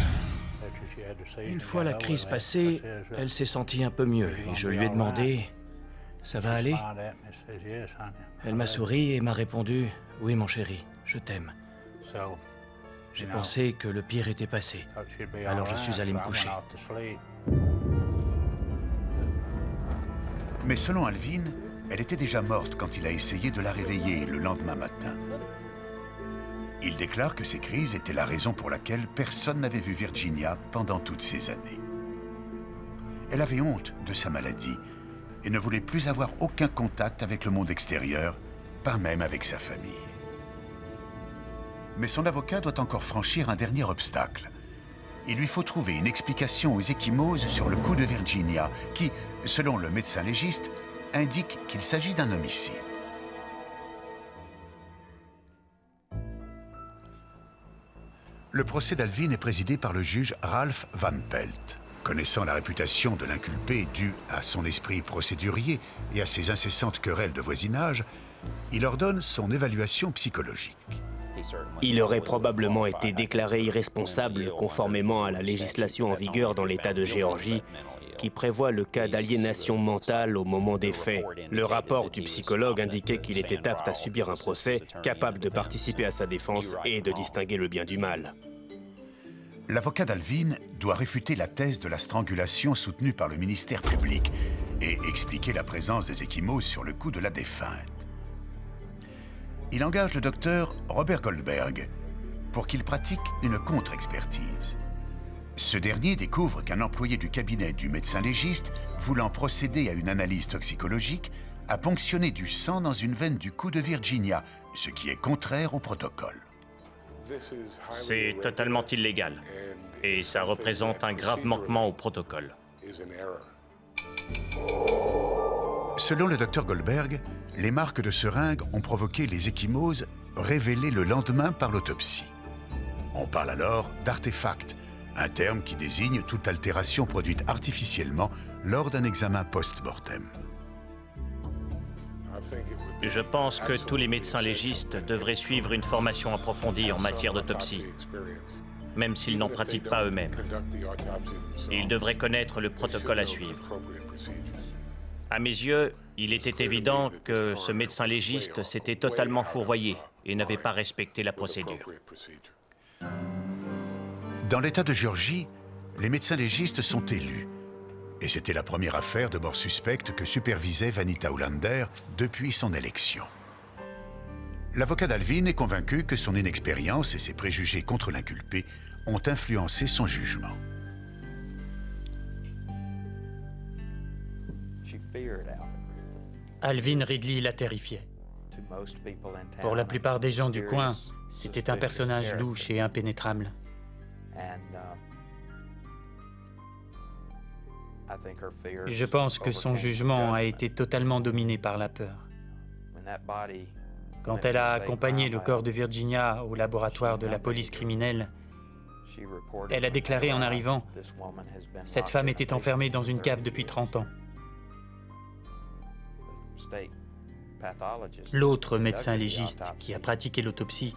Une fois la crise passée, elle s'est sentie un peu mieux et je lui ai demandé « Ça va aller ?» Elle m'a souri et m'a répondu « Oui mon chéri, je t'aime. » J'ai pensé que le pire était passé, alors je suis allé me coucher. Mais selon Alvin, elle était déjà morte quand il a essayé de la réveiller le lendemain matin. Il déclare que ces crises étaient la raison pour laquelle personne n'avait vu Virginia pendant toutes ces années. Elle avait honte de sa maladie et ne voulait plus avoir aucun contact avec le monde extérieur, pas même avec sa famille. Mais son avocat doit encore franchir un dernier obstacle. Il lui faut trouver une explication aux ecchymoses sur le cou de Virginia, qui, selon le médecin légiste, indique qu'il s'agit d'un homicide. Le procès d'Alvin est présidé par le juge Ralph Van Pelt. Connaissant la réputation de l'inculpé due à son esprit procédurier et à ses incessantes querelles de voisinage, il ordonne son évaluation psychologique. Il aurait probablement été déclaré irresponsable conformément à la législation en vigueur dans l'État de Géorgie qui prévoit le cas d'aliénation mentale au moment des faits. Le rapport du psychologue indiquait qu'il était apte à subir un procès, capable de participer à sa défense et de distinguer le bien du mal. L'avocat d'Alvin doit réfuter la thèse de la strangulation soutenue par le ministère public et expliquer la présence des ecchymoses sur le cou de la défunte. Il engage le docteur Robert Goldberg pour qu'il pratique une contre-expertise. Ce dernier découvre qu'un employé du cabinet du médecin légiste, voulant procéder à une analyse toxicologique, a ponctionné du sang dans une veine du cou de Virginia, ce qui est contraire au protocole. C'est totalement illégal et ça représente un grave manquement au protocole. Selon le docteur Goldberg, les marques de seringue ont provoqué les ecchymoses révélées le lendemain par l'autopsie. On parle alors d'artefact, un terme qui désigne toute altération produite artificiellement lors d'un examen post-mortem. Je pense que tous les médecins légistes devraient suivre une formation approfondie en matière d'autopsie, même s'ils n'en pratiquent pas eux-mêmes. Ils devraient connaître le protocole à suivre. À mes yeux, il était évident que ce médecin légiste s'était totalement fourvoyé et n'avait pas respecté la procédure. Dans l'État de Géorgie, les médecins légistes sont élus. Et c'était la première affaire de mort suspecte que supervisait Vanita Hollander depuis son élection. L'avocat d'Alvin est convaincu que son inexpérience et ses préjugés contre l'inculpé ont influencé son jugement. Alvin Ridley la terrifiait. Pour la plupart des gens du coin, c'était un personnage louche et impénétrable. Je pense que son jugement a été totalement dominé par la peur. Quand elle a accompagné le corps de Virginia au laboratoire de la police criminelle, elle a déclaré en arrivant « Cette femme était enfermée dans une cave depuis trente ans ». L'autre médecin légiste qui a pratiqué l'autopsie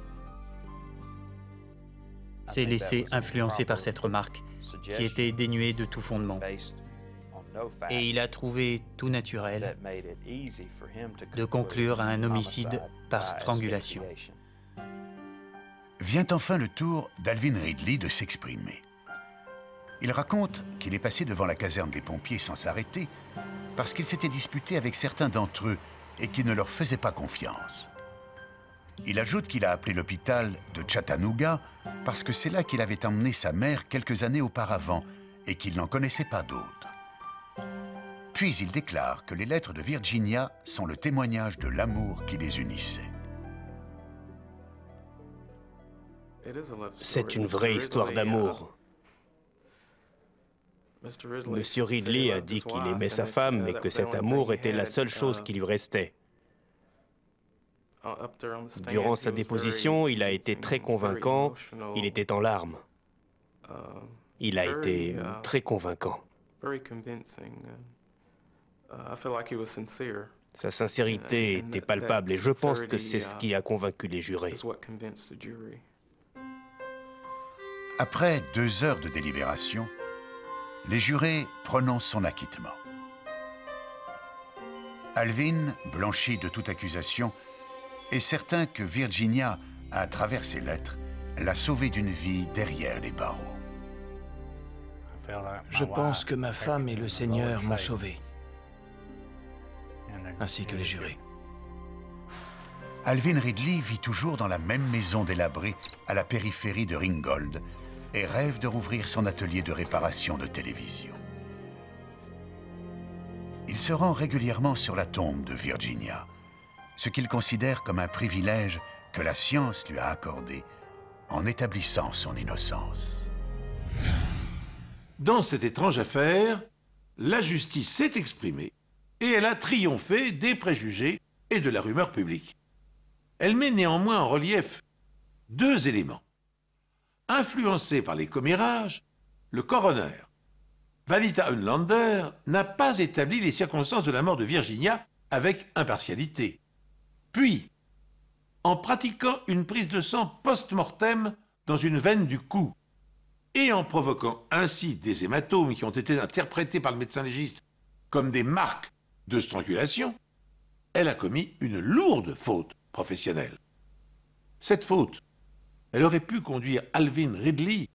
s'est laissé influencer par cette remarque, qui était dénuée de tout fondement. Et il a trouvé tout naturel de conclure à un homicide par strangulation. Vient enfin le tour d'Alvin Ridley de s'exprimer. Il raconte qu'il est passé devant la caserne des pompiers sans s'arrêter parce qu'il s'était disputé avec certains d'entre eux et qu'il ne leur faisait pas confiance. Il ajoute qu'il a appelé l'hôpital de Chattanooga parce que c'est là qu'il avait emmené sa mère quelques années auparavant et qu'il n'en connaissait pas d'autres. Puis il déclare que les lettres de Virginia sont le témoignage de l'amour qui les unissait. C'est une vraie histoire d'amour. Monsieur Ridley a dit qu'il aimait sa femme, mais que cet amour était la seule chose qui lui restait. Durant sa déposition, il a été très convaincant, il était en larmes. Il a été très convaincant. Sa sincérité était palpable et je pense que c'est ce qui a convaincu les jurés. Après deux heures de délibération, les jurés prononcent son acquittement. Alvin, blanchi de toute accusation, est certain que Virginia, à travers ses lettres, l'a sauvé d'une vie derrière les barreaux. Je pense que ma femme et le Seigneur m'ont sauvé, ainsi que les jurés. Alvin Ridley vit toujours dans la même maison délabrée à la périphérie de Ringgold et rêve de rouvrir son atelier de réparation de télévision. Il se rend régulièrement sur la tombe de Virginia, ce qu'il considère comme un privilège que la science lui a accordé en établissant son innocence. Dans cette étrange affaire, la justice s'est exprimée et elle a triomphé des préjugés et de la rumeur publique. Elle met néanmoins en relief deux éléments. Influencé par les commérages, le coroner Vanita Unlander n'a pas établi les circonstances de la mort de Virginia avec impartialité. Puis, en pratiquant une prise de sang post-mortem dans une veine du cou, et en provoquant ainsi des hématomes qui ont été interprétés par le médecin légiste comme des marques de strangulation, elle a commis une lourde faute professionnelle. Cette faute, elle aurait pu conduire Alvin Ridley